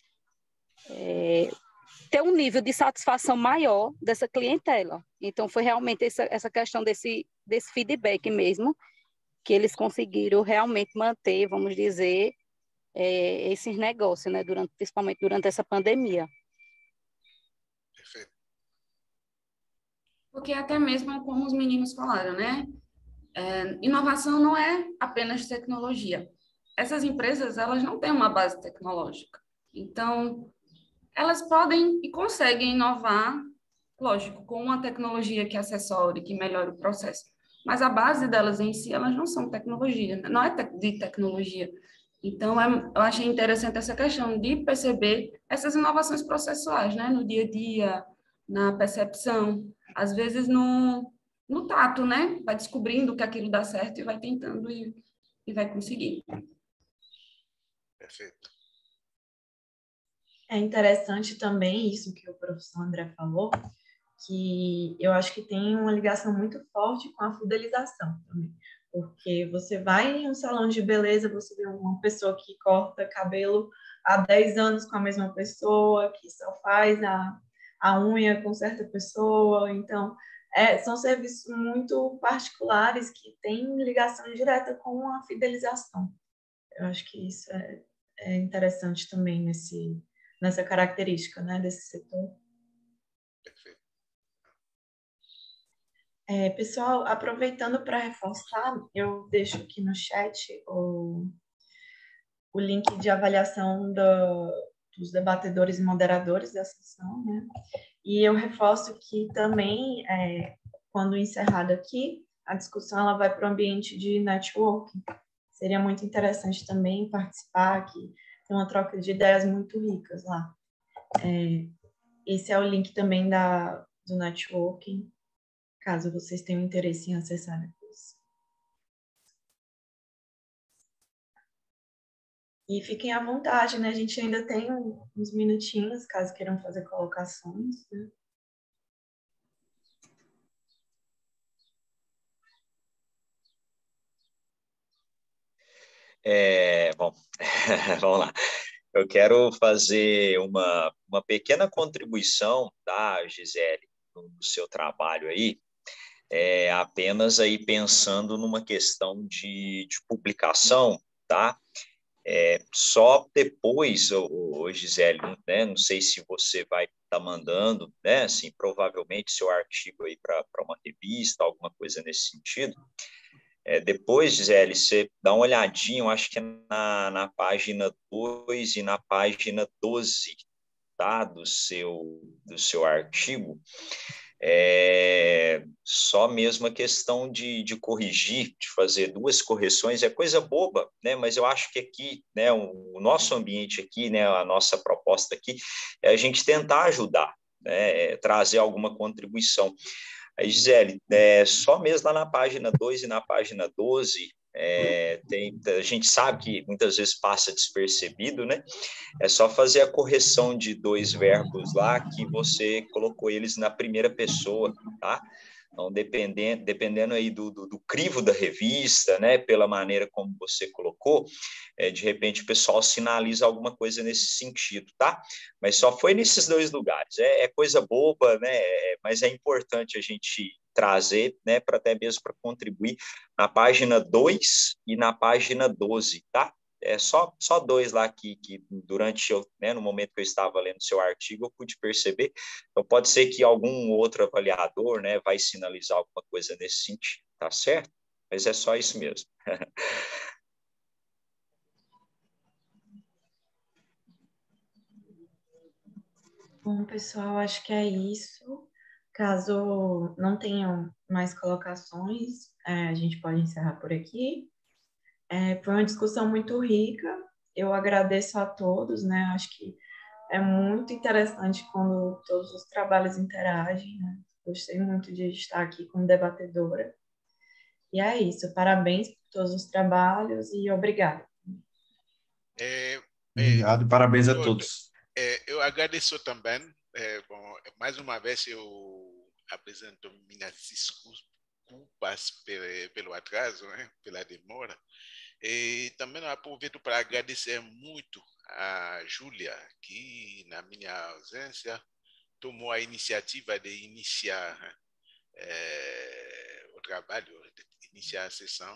ter um nível de satisfação maior dessa clientela. Então, foi realmente essa questão desse feedback mesmo, que eles conseguiram realmente manter, vamos dizer, esses negócios, né, principalmente durante essa pandemia. Perfeito. Porque até mesmo como os meninos falaram, né? Inovação não é apenas tecnologia. Essas empresas, elas não têm uma base tecnológica. Então, elas podem e conseguem inovar, lógico, com uma tecnologia que acessore, que melhore o processo. Mas a base delas em si, elas não são tecnologia, não é de tecnologia. Então, eu achei interessante essa questão de perceber essas inovações processuais, né? No dia a dia, na percepção, às vezes no tato, né? Vai descobrindo que aquilo dá certo e vai tentando e vai conseguir. Perfeito. É interessante também isso que o professor André falou, que eu acho que tem uma ligação muito forte com a fidelização também. Porque você vai em um salão de beleza, você vê uma pessoa que corta cabelo há 10 anos com a mesma pessoa, que só faz a unha com certa pessoa. Então, são serviços muito particulares que têm ligação direta com a fidelização. Eu acho que isso é interessante também nessa característica, né, desse setor. Perfeito. Pessoal, aproveitando para reforçar, eu deixo aqui no chat o link de avaliação dos debatedores e moderadores da sessão, né? E eu reforço que também, quando encerrada aqui, a discussão ela vai para o ambiente de networking. Seria muito interessante também participar aqui, tem uma troca de ideias muito ricas lá. Esse é o link também do networking, caso vocês tenham interesse em acessar depois. E fiquem à vontade, né? A gente ainda tem uns minutinhos, caso queiram fazer colocações, né? Bom, vamos lá. Eu quero fazer uma pequena contribuição, tá, Gisele, no seu trabalho aí, apenas aí pensando numa questão de publicação, tá? Só depois, Gisele, né, não sei se você vai estar mandando, né, assim, provavelmente seu artigo aí para uma revista, alguma coisa nesse sentido. Depois, Gisele, você dá uma olhadinha, eu acho que é na página 2 e na página 12, tá, do seu artigo. Só mesmo a questão de corrigir, de fazer duas correções, é coisa boba, né? Mas eu acho que aqui, né, o nosso ambiente aqui, né, a nossa proposta aqui, é a gente tentar ajudar, né, trazer alguma contribuição. Aí, Gisele, só mesmo lá na página 2 e na página 12, a gente sabe que muitas vezes passa despercebido, né? É só fazer a correção de dois verbos lá que você colocou eles na primeira pessoa, tá? Então, dependendo aí do crivo da revista, né, pela maneira como você colocou, de repente o pessoal sinaliza alguma coisa nesse sentido, tá? Mas só foi nesses dois lugares. É coisa boba, né? Mas é importante a gente trazer, né, para até mesmo para contribuir na página 2 e na página 12, tá? Só dois lá que durante né, no momento que eu estava lendo seu artigo, eu pude perceber. Então, pode ser que algum outro avaliador, né, vai sinalizar alguma coisa nesse sentido, tá certo? Mas é só isso mesmo. Bom, pessoal, acho que é isso. Caso não tenham mais colocações, a gente pode encerrar por aqui. Foi uma discussão muito rica. Eu agradeço a todos, né? Acho que é muito interessante quando todos os trabalhos interagem, né? Gostei muito de estar aqui como debatedora. E é isso. Parabéns por todos os trabalhos e obrigada. Obrigado e parabéns a Doutor, todos. eu agradeço também. Bom, mais uma vez eu apresento minhas desculpas pelo atraso, né, pela demora. E também aproveito para agradecer muito a Júlia, que na minha ausência tomou a iniciativa de iniciar o trabalho, de iniciar a sessão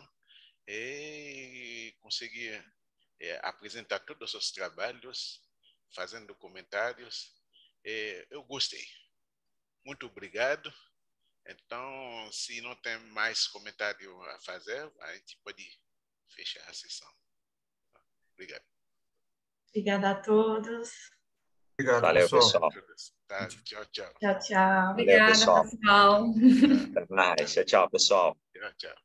e conseguir apresentar todos os trabalhos, fazendo comentários. Eu gostei. Muito obrigado. Então, se não tem mais comentário a fazer, a gente pode fechar a sessão. Obrigado. Obrigada a todos. Obrigado, Valeu, pessoal. pessoal. Tá, tchau, tchau. Tchau, tchau. Valeu, Obrigada, pessoal. pessoal. Até mais. Tchau, tchau, pessoal. Tchau, tchau.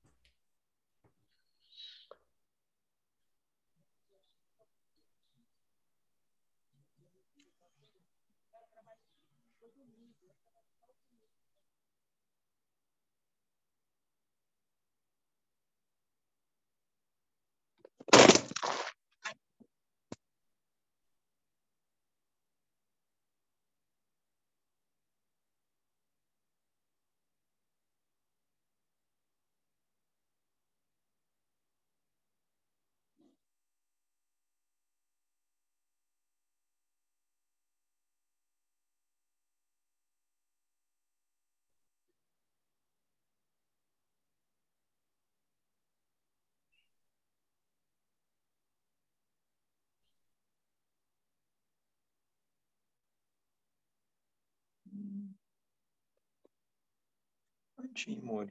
Prontinho, Mori.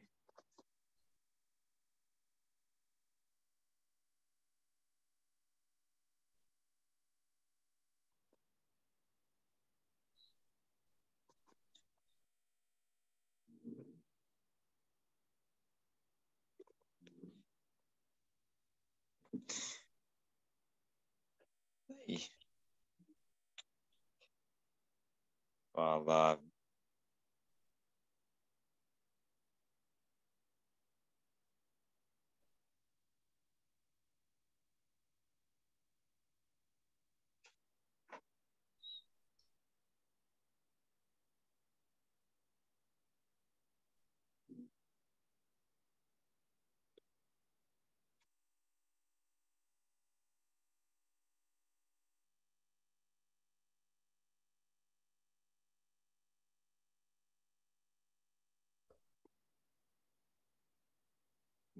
Aí. Falar.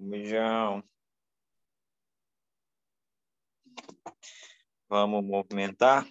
Já vamos movimentar.